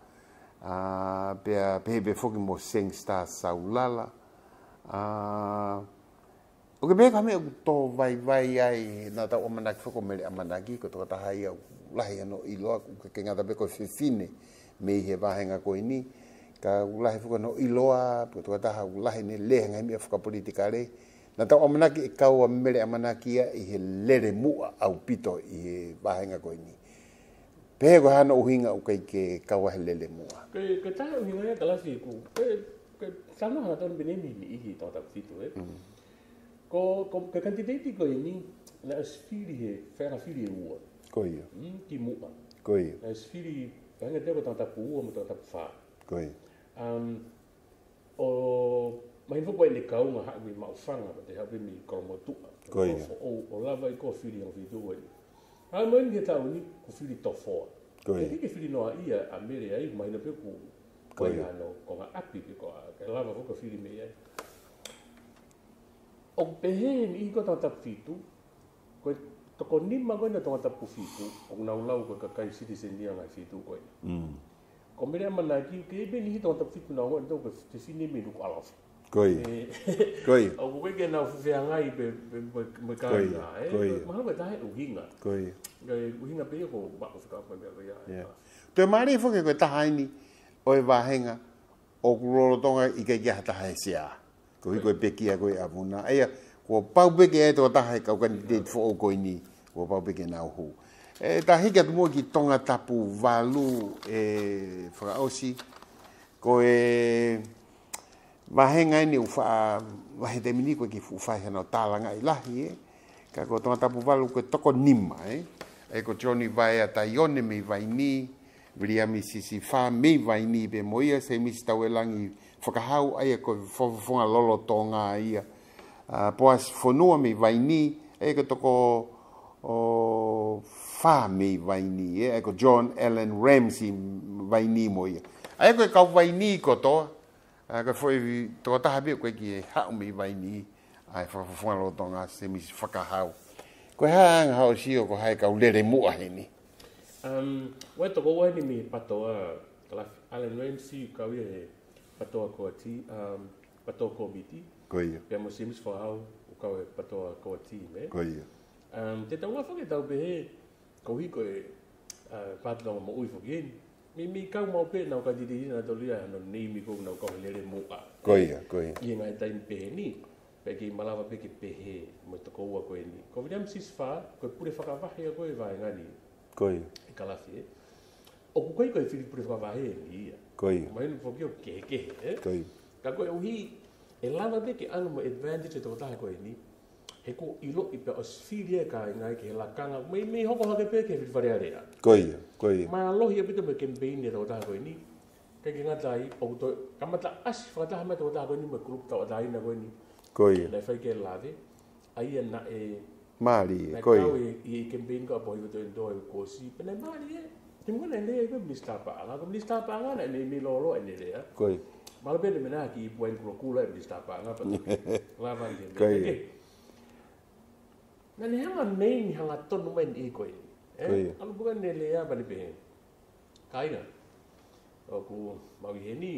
pea pehe foki mo sengsta saulala. O ke peka mea tō vai ai nā tau amanaki whako mere amanaki ko tō tahai au lahi ano iloa ku ke ngata peko whiwhine me he wahenga koe ni ka ulahi whako no iloa ko tō taha ulahi ne lehenga mea whakapolitika re nā tau amanaki e kaua mere amanaki ia i he lere mua au pito i he wahenga koe ni. Pehe ko hana uhinga o kai ke kaua he lele mua. Ke taha uhinga ia Kalafi ku, ke sana hana tōna benemi ni ihi tō tapu fitu Ko Kanititeiti ko ni na Fili he whera Fili e ua. Ko ia. Ki mua. Ko ia. Na Fili, hanga teo ko tōngatapu ua mo tōngatapu wha. Ko ia. O mahin whako e ne kaunga hawi maufanga ma te hawi mi Kolomotu'a. Ko ia. O lava i ko Fili ang fitu ua ni. Hanga mahin he tau ni ko Fili tofoa. Ko ia. E ke Fili noa ia a mere ai mahina pe ku. Ko ia no ko ngā api pe ko a lava whako Fili me ai. O pehe ni ko tōngatapu fitu, koe toko nima koe na tōngatapu fitu, o naulau koe kakai citizen ni angai fitu koe. Ko mere amanaki, ke ebe ni tōngatapu fitu na hoa, ni tōko te whine me nuku alafu. Koe. Koe. O koe ke nau whiwhea ngai me kāinga, maha koe tahe uhinga. Koe. Uhinga pe ko bako whikapa mea koe ia. Te maari whuke koe tahaini o e wahenga o kurorotonga i kei kia taha e sea. Ko koe pekia koe avuna. Eia, ko paupeke e tō taha e kau Kanititeiti fo koe ni, ko paupeke nau hu. Ta hika tu mua ki tongatapu walu e Faka'Osi, ko e wahenga ni uwha, wahe te mini koe ki uwhahe no tālanga i lahi, ka ko tongatapu walu koe toko nima, e ko Johnny vai a taione me vai ni, Viriami sisi wha me vai ni pe moia, Semisi tauelangi whakahau ai ko whawhonga lolo tō ngā ia. Poas whanua me vaini, e ko toko wha me vaini, e ko John Allen Ramsey vaini mo ia. Ai koe kau vai ni ko toa. Koe foi toa taha bia koe ki hao mi vai ni. Ai whawhawhanga lo tonga Semisi whakahau. Koe hanga hao sio ko hai kau lere mua he ni. Wai toko wai ni mi patoa Kalafi Analaiso'I kau ia patoa koa ti, patoa koa miti. Koe ia. Pia mo Semisi whahau kau e patoa koa ti me. Koe ia. Te tau ngā whake tau pehe kau hi koe pātanga mo ui whakien. Mi kau mau pe nau Kanititeiti na tolia no nei mi kou nau kau lere mua. Koe ia, koe ia. Ia ngai taimi pehe ni. Pe ki malawa pe ki pehe mo toko ua koe ni. Ko vidam siswha, koe pure whakawahia koe vai ngani. Koe ia. E Kalafi e. O koe koe Fili pure whakawahia ni ia. Koe ia. Mai nu whakio kehe e. Koe ia. Ka koe uhi, e lava pe ki anu mo advantage e toko taha koe ni. He ko ilo i pe o Fili e ka ngai ki he lakanga. Mei hoko hake pe ke Falealea. Koe ia, koe ia. Mai alohi e pita me campaign e toko taha koe ni. Kei ki ngatai, o kuto, kamata asi whakataha mai toko taha koe ni me grup tau ataina koe ni. Koe ia. Nei whai ke lave, aia na e... Mari, na koe kau ia. i campaign ka Pohiva to endo e kosi, pena mari e. Te mwana e lea koe minister paanga, ko minister paanga na e me lolo e ne lea. Koe. Mala pene mena ki i puain kula e minister paanga, pato lava ni Koe ia. Na ne hanga nei ni hanga tonu mai ni koe. Koe ia. Alu bukan ne lea bani pehe. Kaina. O ku mawi he ni.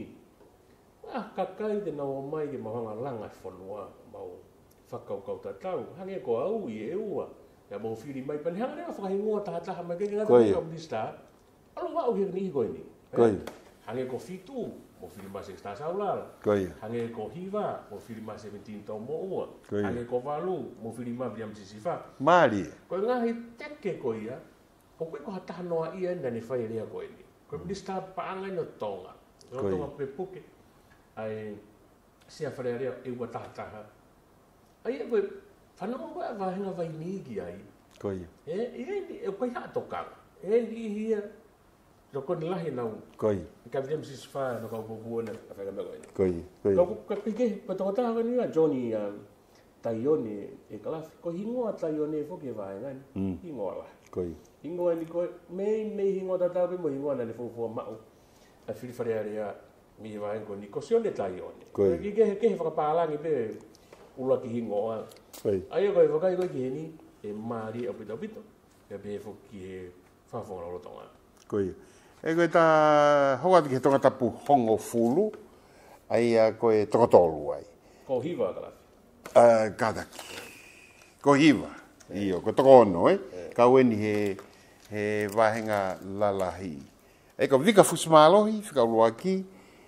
Kakai te nao mai ke mahanga langa whanua, mau whakaukau tatau, hange ko au i e ua, ia mau whiri mai, pani hanga rea whakahingoa tahataha mai kei ngata kua minista, alo wau hiri ni koe ni. Koe. Hange ko fitu, mo whiri ma 6 ta saulala. Koe. Hange ko hiva, mo whiri ma 17 tau mo ua. Koe. Hange ko valu, mo whiri ma biam sisifa. Mari. Koe ngahi teke koe ia, o koe ko hataha noa ia na ne whai rea koe ni. Koe minista paanga ino tonga. Koe. Tonga pepuke. Ai sia Falealea e ua tahataha. Ai e koe, whanau koe a wahenga vai nigi ai. Koe. E koe haa tokanga. E ni hia, roko ni lahi nau. Koe. Ka videm siswha no kau kukuona a whainga me koe. Koe. Koe. Kau ka pike, pa tokotaha koe ni a Johnny Taione e Kalafi. Ko hingoa Taione e whoki e wahenga ni. Hingoa la. Koe. Hingoa ni koe, mei hingoa tatau pe mo hingoa na ne fufua mau. A Fili Falealea mi e wahenga koe ni. Ko sione Taione. Koe. Ki kehe whakapalangi pe ula ki hingoa. Koe. Ai koe whakai koe ki he ni, e maari au pito pito. E pe whoki he whawhonga lo tonga. Koe. E koe ta hoat ki he tongatapu hongo fulu, ai a koe tokotolu ai. Ko hiva Kalafi. Kadaki. Ko hiva. Io, ko tokono, Kau eni he wahenga lalahi. E ko vika fusmalohi, whikaulua ki,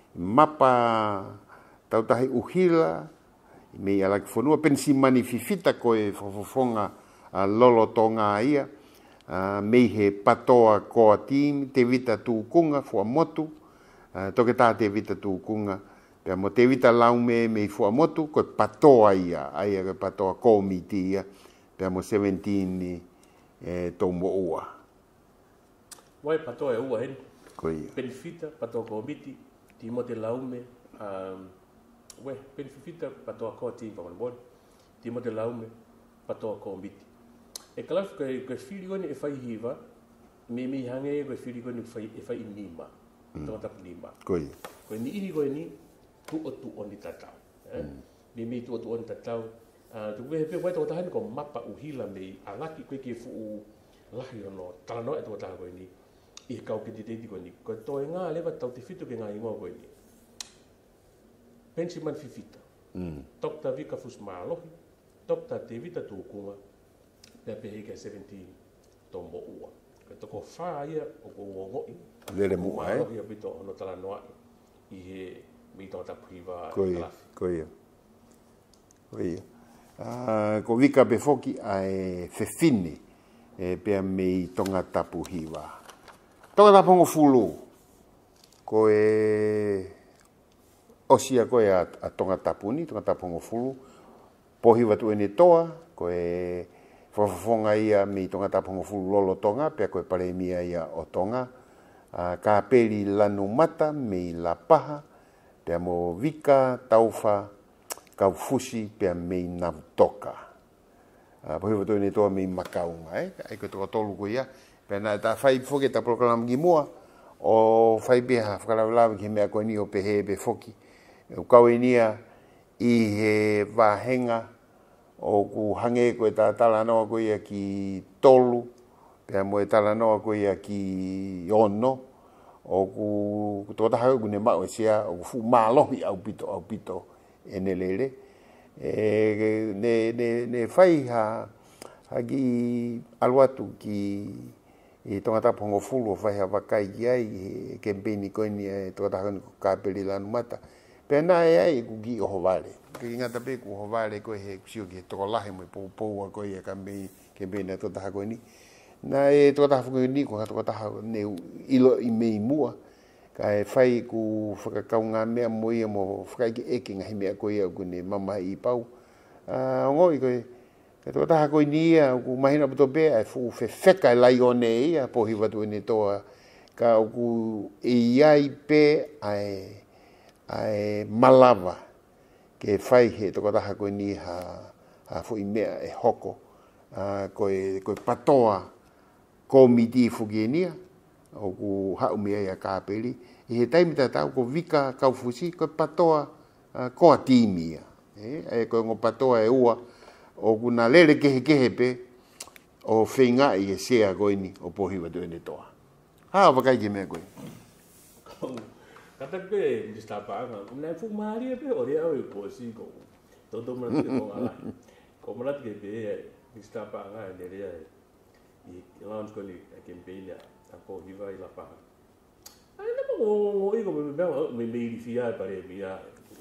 mapa tautahi uhila, me ala ki whanua, pensimani Fifita koe whawhawhonga lolo tonga ia, mei he patoa koa timi, Tevita tūkunga, Fuamotu, toke tā Tevita tūkunga, pia mo Tevita laume mei Fuamotu, koe patoa ia, aia koe patoa komiti ia, pia mo 17 tau mo ua. Wai patoa e ua heni. Koe ia. Fifita, patoa komiti, timo te laume, Fifita, patoa koa timi whamanabori, timo te laume, patoa komiti. E Kalafi koe Fili koe ni e whai hiva, me hange e koe Fili koe ni e whai nima, tongatapu nima. Koe ia. Koe ni ihi koe ni, tu o ni tatau. Me tu o ni tatau. Tu koe he wai tokotahani ko mapa uhila me alaki koe ki e fuu lahi ono, talanoa e tokotaha koe ni, i he kau Kanititeiti koe ni. Koe toe ngā lewa tau te whitu ke ngā ingoa koe ni. Pensi man Fifita. Tokta vika fusmalohi, tokta Tevita tūkunga, pia pehe ke 17 tō mo ua. Koe toko whaa ia o ko ngoi. Lere mua, Malohi a pito ono talanoa i he mi tongatapu hiva Kalafi. Koe ia. Koe ia. Ko vika befoki ai fefine, pia mei tongatapu hiva. Tongatapu ngo fulu, koe osia koe a tongatapu ni, tongatapu ngo fulu, Pohiva tu ene toa, koe whawhawhonga ia mei tongatapu ngo fulu lolo tonga, pia koe paremia ia o tonga, ka peri lanu mata mei la paha, pia mo vika taufa, kau fusi pia mei navutoka. Pohiva tu ene toa mei makaunga, ai koe toka tolu koe ia, pia na ta whai whoke ta program gi mua, o fai beha whakalawalawa ki mea koe ni o pehe be foki. O kauenia i he wahenga o ku hange koe tā tala noa koe ia ki tolu, pea mo e tala noa koe ia ki ono, o ku tōtaha koe ne mau e sia, o ku fu mālohi au pito e ne lele. Ne fai hagi aluatu ki i tongatapu hongo fulu o fai ha wakai ki ai e kempeni koe ni e tōtaha koe ka peli lanu mata. Pea nā e ai ku ki o hovale. Ki ngata pe ku hovale koe he kusio ki he tokolahe mo i poua koe ia kempeni na tōtaha koe ni. Nā e tōtaha koe ni ko ha tōtaha ne ilo i mei mua. Ka e whai ku whakakau ngā mea mo ia mo whakaiki eke ngahi mea koe ia ku ne mama i pau. Ngoi koe, ka tōtaha koe ni ia ku mahina puto pea e fu whewheka e lai o ne ia Pohiva tu ne toa. Ka ku e iai pe ai malawa ke whai he tōtaha koe ni ha fu i mea e hoko. Koe patoa komiti fugienia. O ku hau mea ia kāperi. I he taimita tau ko vika kaufusi, koe patoa koa tīmia. Koe ngō patoa e ua, o ku nā lele kehe pe, o whingai e sea koe ni, o Pohiva tu ene toa. Hao wakai ke mea koe. Kata koe, ni stapanga, nai fu maari e pe, o rea o i kōsi ko, toto mana te ko alai. Ko mana te pe, ni stapanga e nerea i lounge koe ni a kempenia, a Pohiva i la paha. Ai nama o iko me meiri fia e pare mia.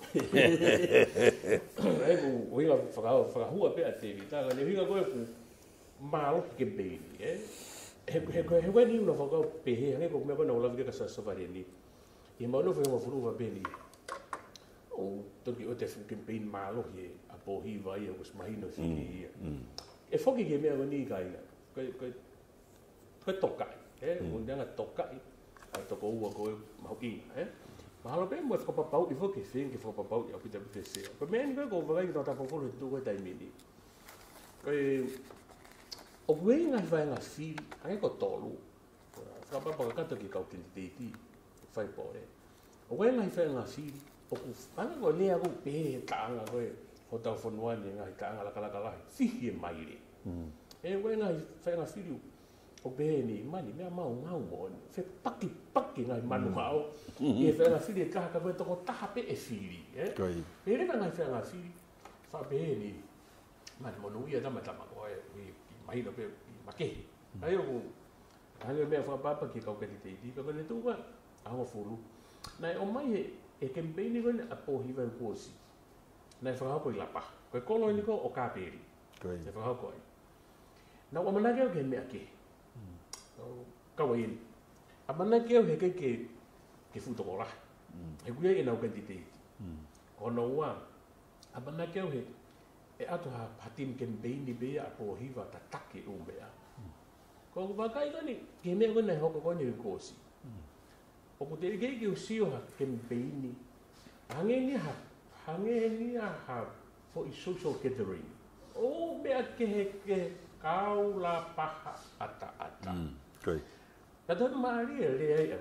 Ai ko hinga whakahua pe a Tevita, ne hinga koe ku malo ke beiri, he wani una whakao pehe, hange ko mea koe na ulawi ka sa Sovaleni. I maunu whenga furuwa peni. O toki o te campaign malo he a Pohiva ia was mahino Fili ia. E whoki ke mea wani i kaina. Koe tokai. Unanga tokai, a toko ua koe mahuina. Mahalo pe mo e whakapapau i whoke whengi whakapapau i au pita pita sea. Koe mea ni koe ko whakai ki tau tapokolo he tu koe taimini. Koe, o koe ngai whaenga Fili, ange ko tolu. Whakapapa ka kato ki kau Kanititeiti, whai po e. O koe ngai whaenga Fili, o ku anga koe lea ku pehe taanga koe, ho tau whanuani ngai taanga lakalakalahi, fihi e maire. E koe ngai whaenga Fili, o pehe ni mani, mea mau mo, whe paki ngai manu hao, e whaenga Fili e kaha ka koe toko taha pe e Fili. E reka ngai whaenga Fili, wha pehe ni, mani monu ia tamatama koe, i mahina pe i makehi. Ai o hange mea whakapapa ki kau Kanititeiti, ka kone tuka, awa fulu. Nai o mai e kempeni koe a Pohiva i kōsi. Nai whakahako i lapa. Koe kolo ni ko o kāperi. E whakahako ai. Nau o manake au ke mea ke. Kawa ini. A manake au he ke futoko rahi. He kuia e nau Kanititeiti. Kono ua, a manake au he e atu hatim kempeni bea a Pohiva ta take o mea. Ko wakai kani, ke mea koe nei hoko koe ni kōsi. O ko te ikei ki usio ha kempeni, hange ni ha for i social gathering. O mea ke kau la paha ata. Koi. Kata maari e lea ia,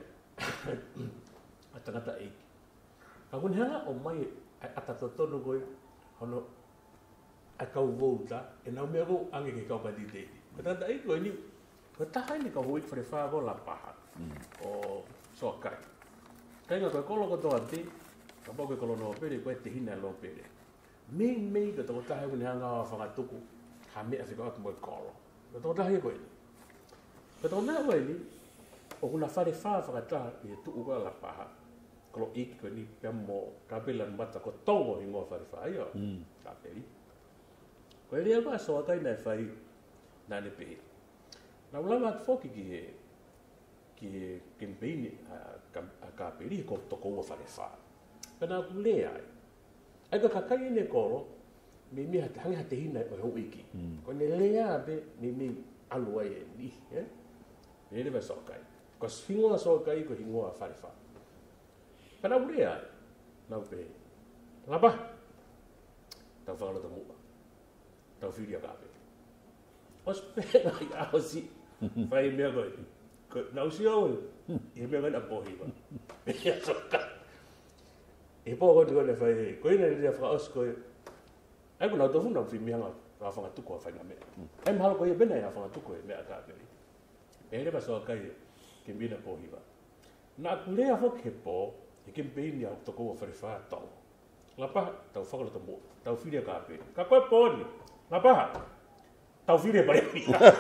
ata eiki. Ka kuni hanga o mai ata totono koe, hono a kau vouta, e nau mea ko ange ke kau Kanititeiti. Kata eiki koe ni, ko taha ni ka huik whare ko la paha. O soakai. Kai ngā koe kolo ko toa te, ka pau koe kolo noa pere, koe te hina lo pere. Mei ka toko tahe kuni hanga wa whakatuku, ha mea whiko atu moe kolo. Ka toko tahe koe ni. Ka toko tahe koe ni, o kuna whare whakataha i e tuku koe la paha, kolo iki koe ni pia mo kapela mata ko tongo i ngoa whare whaia, ka peri. Koe rea koe soakai nai whai nane pehe. Nā ulama atu whoki ki he kempeni a kāperi ko toko ua whare whā. Pena ku lea ai. Ai ka kakai ne koro, me miha te hangi te hina o hau iki. Ko ne lea be me me alu ai e ni. Me rewa sokai. Ko hingoa sokai ko hingoa whare whā. Pena ku lea ai. Nau pe. Lapa. Tau whakarata mua. Tau whiri a kāperi. Os pēnga i aosi. Whai mea koe. Nau siau, e mea ngana Pohiva. Ia soka. E po ko ni fai, ko ina ni Faka'Osi ko. Ai ko na tofu na fi mianga, ka fanga tuko fa ngame. Ai mahalo ko ia bena ia fanga tuko e mea ka peli. E le paso kai ke mbina Pohiva. Na kulea fo ke po, e ke mbini au toko fa fa tau. Lapa tau whakala ta mo, tau whiria ka peli. Ka koe pōni, lapa tau whiria pare pia.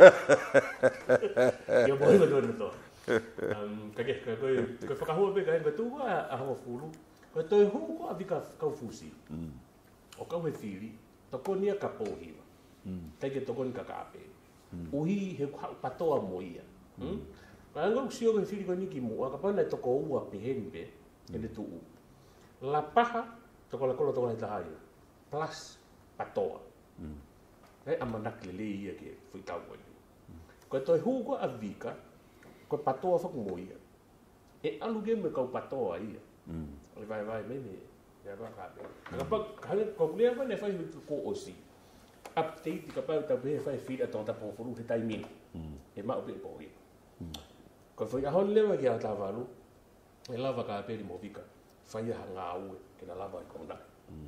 Ia Pohiva tōna tō. Ka koe whakahua pe ka henga tūwa a hawa fulu. Koe toi huu ko a vika kau fusi. O kau he Fili, toko nia ka Pohiva. Teike toko ni ka peli. Uhi he patoa mo ia. Ka anga usio ke Fili koe niki mua, ka pana toko ua pehembe, ene tuu. Lapaha, toko la kolo toko la tahai plus patoa amanak Lelei ia ke fui Tapueluelu ko toi hu ko avika ko patoa fa mo ia e alu ge me kau patoa ia vai mene ya ba ka ko lea ba ne fai ko osi update ka pa ta be fai Fili ta po fu he taimi e ma ope po ia ko foi a hon lewa ki ata valu e lava ka pe mo vika fai hanga au ke na lava ko na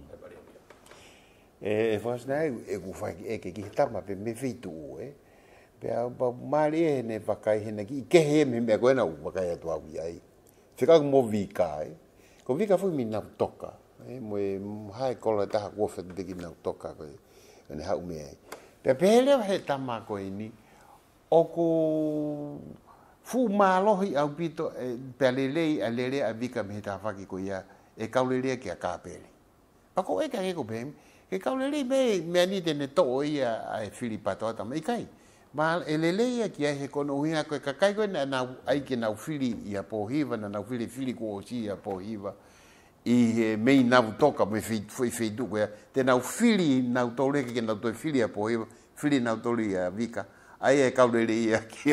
e faz nai e ku fai e ke ki tama pe me fitu pe ba mari ne vakai he na ki ke he me ko na vakai atu au ai fica mo vika ko vika foi mi na toka mo hai kola ta ko fa de ki na toka ko ne ha me pe pele he tama ko ini o ku fu malohi au pito pe Lelei a Lelei a vika me ta faki ko ia e kaulelea ki a kāpeli. Pako e ka eko pēm, e kaulelea me ani tene to'o ia a Fili patoa tama Ikani. Ma e Lelei ki a he kono uhinga koe kakai koe na nau aike nau Fili ia Pohiva, na nau Fili Faka'Osi ia Pohiva. I he mei nau toka me foi feitu koe. Te nau Fili nau toleke ke nau toi Fili ia Pohiva, Fili nau toli ia Vika. Ai e kaulelea ki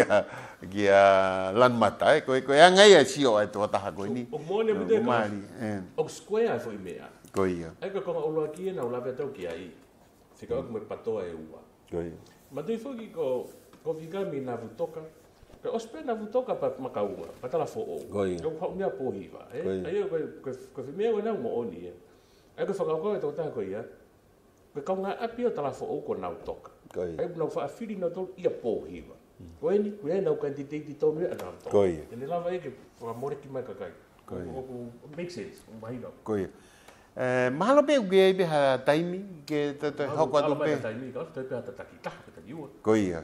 a lanmata koe angai a sio e toa taha koe ni. O mone mute o square foi mea. Koia. Ai ka konga olo aki na ula vetau ki ai. Fika ok me patoa e ua. Koia. Ma tui foki ko vika mi na vutoka. Ka ospe na vutoka pa makaunga, pa Kolofo'ou. Koia. Ka hau mea Pohiva. Ai ko mea o nau mo oni. Ai ka whakaukoa e tō taha koe ia. Ka kaunga api o Kolofo'ou ko nau toka. Ai nau whaafiri nau tō ia Pohiva. Koe ni, koe nau Kanititeiti tōnu e anau toka. Koia. E ne lava e ke whakamore ki mai kakai. Make sense, mahina. Koia. Mahalo pe uge be ha taimi ke te hoko atu pe. Taimi ka te pe ataki taha pe taniua. Koia.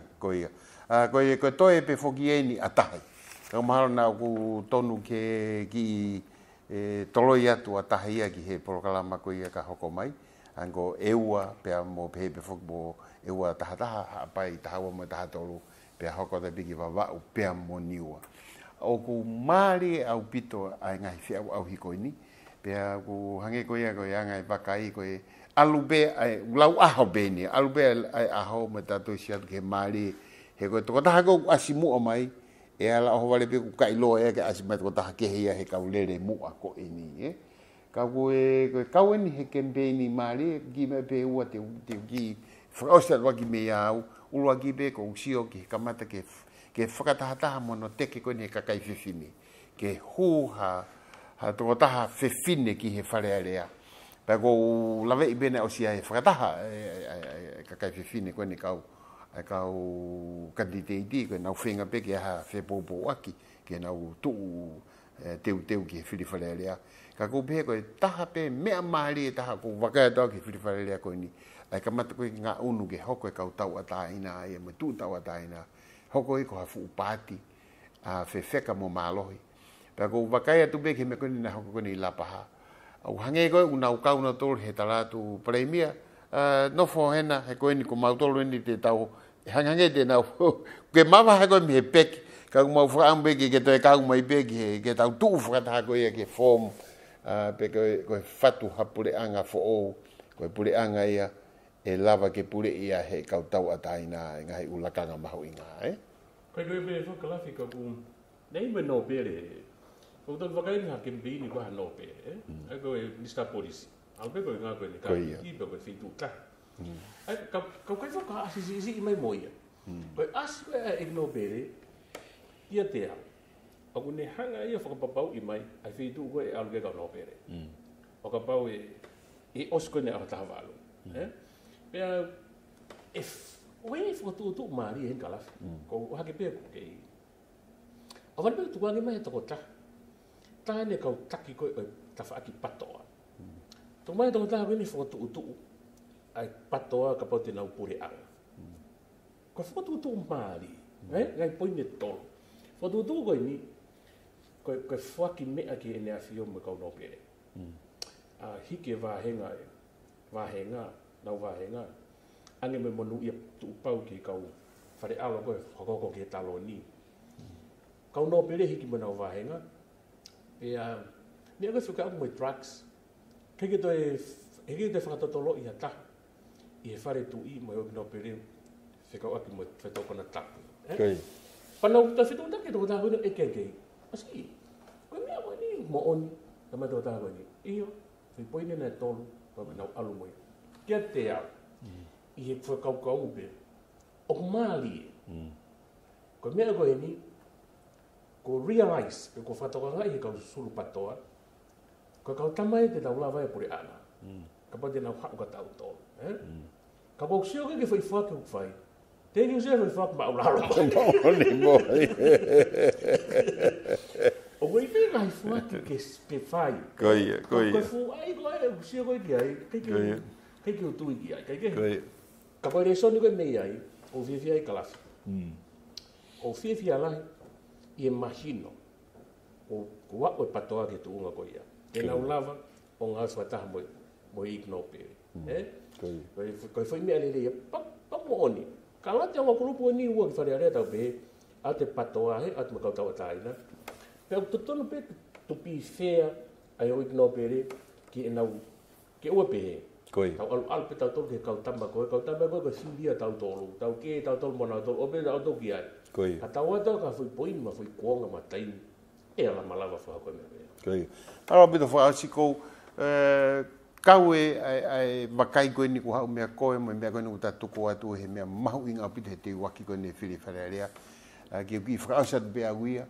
Koe toe pe fokieni atahi. Ka mahalo na ku tonu ke ki toloi atu atahi ia ki he porokalama koia ka hoko mai. Ango eua pe mo pe foki mo eua taha pai tahawa mo taha tolu pe hoko te piki vavau pe mo niua. O ku mari au pito ai ngai fi au hikoini pe ku hange ko ia ko ngai pakai ko alube ai lau aho beni alube ai aho meta to sia ke mari he ko to ta ko asimu o mai e ala ho vale pe ku kai lo e ke asimu to ta ke ia he ka ulele mu ko ini ka ku ka wen he kembeni mari gi me pe u te gi Faka'Osi wa gi me au ulwa gi be ko sio ki kamata ke whakatahataha mono teke koe ne kakai whiwhine. Ke hūha toko taha whiwhine ki he Falealea. Pea ko lawe i bene o sia he whakataha kakai whiwhine koe ne kau Kanititeiti koe nau whenga pe ke aha whepōpō aki ke nau tuu teu ki he Fili Falealea. Ka kou pehe koe taha pe mea mahari e taha kou wakaatau ki Fili Falealea koe ni. Ai kamata koe ngā unu ke hoko e kau tau ataina e me tū tau ataina. Hoko i ko hafu upati a fefeka mo malohi. Pea ko wakai atu be ke me koni na hoko koni lapaha. Au hange koe una ukau na tolu he talatu premia. No fo hena he koe ni ko mautolo ni te tau. Hange te nau. Ke mawa he koe mi he peki. Ka mau whakaam beki ke toi kau mai beki ke tau tuu whakataha koe ke form. Pe koe fatu hapure anga fo'ou. Koe pure anga ia. E lava ke pure ia he kau tau ataina e ngahi ulakanga mahu inga, Kai koe pe Kalafi ka ku nei me no pere. Ko tau wakai ha kembini ko ha no pere, Ai koe lista polisi. Au pe koe ngā koe ni ka i pe koe fitu ka. Ai ka koe whaka asisi i mai moia. Koe asi koe e no pere. Kia te au. Aku ne hanga ia whakapapau I mai, ai whitu koe e alu ke kau nopere. Whakapau e osko ne au tahawalu. Pea, oe whakatutu maari hen kalafi. Ko hake pea ko kei. Awani pea tukuangi mai toko ta. Ta ne kau taki koe o tawha aki patoa. Toko mai toko ta koe ni whakatutu. Ai patoa ka pau te nau pure anga. Ko whakatutu maari. Ngai poine tolo. Whakatutu koe ni. Koe whaki mea ki ene awhio me kau nopere. Hike wāhenga e. Wāhenga. Nau wāhenga. Ange me monu ia tuupau ki kau Falealea koe whakoko ki talo ni. Kau nopere hiki me nau wāhenga. Ni aga whika aku mai drugs. Keke toi whakatotolo I hata. I he whare tu I mai oki nopere. Whikau aki mai whetokona tapu. Panau ta whitu take toko tāko e kei. Asi, koe mea koe ni mo oni. Ta mai toko tāko ni. Iyo, whi poine nei tolu. Koe me nau alu moi. Kia te au. I he whakaukau upe. O maali e. Koe mea koe ni. Ko realize. Ko whatoka ngai he kau sulu patoa. Ko kau tamai te tau lawa e pure ana. Ka pa te nau hau ka tau tolu. Ka kau sio ke whai whake ukwhai. Te ki usea whai whake ma ularo mo. O wei pe ngai whake ke whai. Koia. Koe fu ai koe usea koe ki ai. Kei ki utui ki ai. Kei ka koe re soni koe mei ai. O whiawhia I kalafi. O whiawhia lai. I e mahino. O kua o patoa ke tuunga koe ia. E nau lava o ngā whataha mo I knopere. Koe whai mea lelei papo oni. Ka lati anga kurupu ni ua ki Falealea tau pe. A te patoa he, a te makau tau ataina. Pea tutono pe tupi whea ai o knopere ki e nau, ke ua pe he. Tau alu pe tau tolu ke kau tamba koe. Kau tamba koe ka simbia tau tolu. Tau ke tau tolu mona tolu. O pe tau tolu ki ai. A tau atau ka whai poini ma whai kuonga ma taini. E ala malawa wha koe mea. Ara pita whaasi kou, kau e makai koe ni ku hau mea koe, mo mea koe ni ku tatuko atu he mea mahu inga pita he te waki koe ni Fili Falealea. Ki whakaasa te bea uia,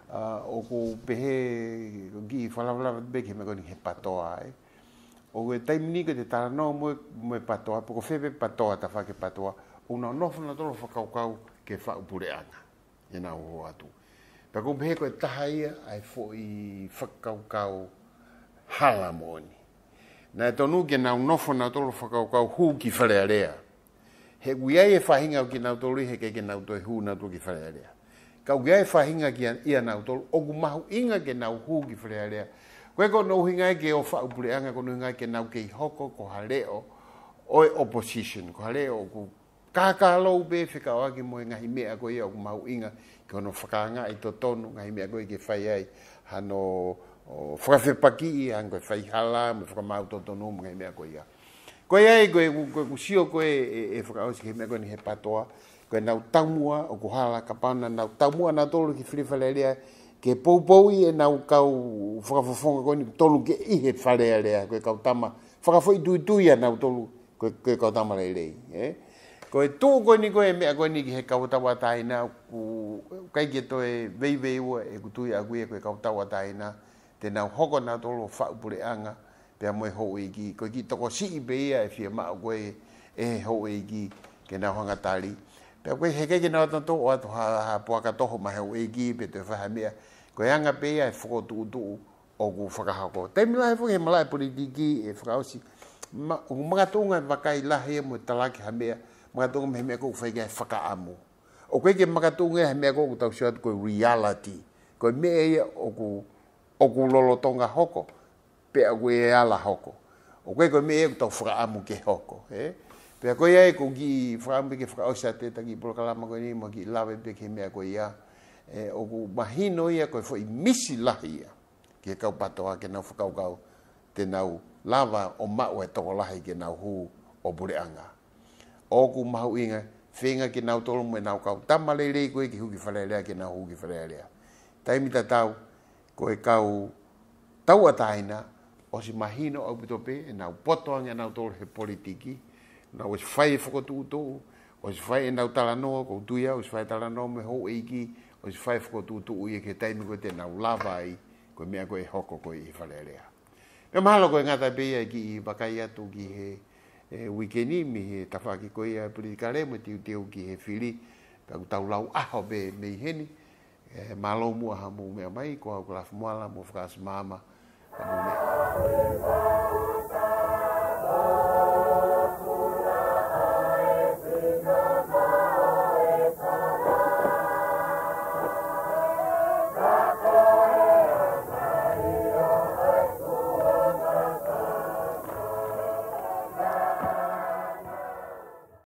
o ku pehe, ki whalawalawa te bea ki mea koe ni he patoa ai. O koe taimini ko te taranoa moe patoa, poko whepe patoa ta whake patoa, o nao nofuna tolo whakaukau ke whaupureanga, e nao ho atu. Pea ko pehe koe taha ia, ai fo I whakaukau hala mooni. Nā e tonu ke nau nofo nau tolo whakaukau hū ki Falealea. He guiai e whahinga ki nau tolu he ke nau toi hū nau tolu ki Falealea. Kau guiai e whahinga ki ia nau tolu, ogu mahu inga ke nau hū ki Falealea. Koe ko nau hingai ke o whaupureanga, ko nau hingai ke nau kei hoko ko Hala'o, oi opposition, ko Hala'o ku kākārou be Faka'Osi mo ngahi mea ko ia ogu mahu inga, ke ono whakaanga I to tonu, ngahi mea koe ke whai ai, hano whakawhepaki, han koe whai hala, me whakamau to tonu, ngahi mea ko ia. Koe ai, koe kusio koe e Faka'Osi ke mea koe ni he patoa, koe nau taumua o kuhala kapana, nau taumua nau tolu ki Fili Falealea, ke poupoi e nau kau whakafofonga koe ni tolu ke I he Falealea, koe kau tama, whakafoi tuituia nau tolu, koe kau tama Lelei. Koe tū koe ni koe mea koe ni ki he kautawa taina, kai ke toe vei ua e kutui a kuia koe kautawa taina, te nau hoko nau tolu whaupureanga, pea moe hou eiki, koe ki toko Si'ipeau e whia maa koe e hou eiki, ke nau hangatari. Pea koe he kei ke nau tato o atu ha puaka toho ma hou eiki, pe te whaha mea, koe anga pea e whakotu'u o ku whakahako. Teimi lai fuke he malai politiki e Faka'Osi, mga tunga wakai lahi e mo talaki ha mea, mga tunga me mea kou whaike e whakaamu. O koe ke mga tunga he mea kou tau siat koe reality, koe mea ia o ku lolotonga hoko, pea koe e ala hoko. O koe mea ia tau whakaamu ke hoko. Pea koe ia e kou ki whakaamu ke Faka'Osi a te tangi Puloka lama koe ni, mo ki lawe pe ke mea koe ia, o ku mahino ia koe fo I misi lahi ia, ke kau patoa ke nau whakaukau, te nau lava o mau e toko lahi ke nau hu o bureanga. O ku mahu inga, whenga ke nau tolu mo e nau kau tama Lelei koe ki hu ki Falealea ke nau hu ki Falealea. Taimita tau, koe kau tau ataina, o si mahino au pitope, e nau potoanga nau tolu he politiki, nau es whai whakotu'u, o si whai e nau talanoa, kou tuia, o si whai talanoa me hou eiki, o si fai ko tu i ke taimi ko te nau lava ai ko mea ko e hoko ko i Falealea. Me mahalo ko ngata be ki bakai atu ki he weekend mi he tafaki ko ia politikale mo tiu ki he Fili ka tau lau aho be me heni malo mo ha mo me mai ko Kalafi Moala mo Maama mo me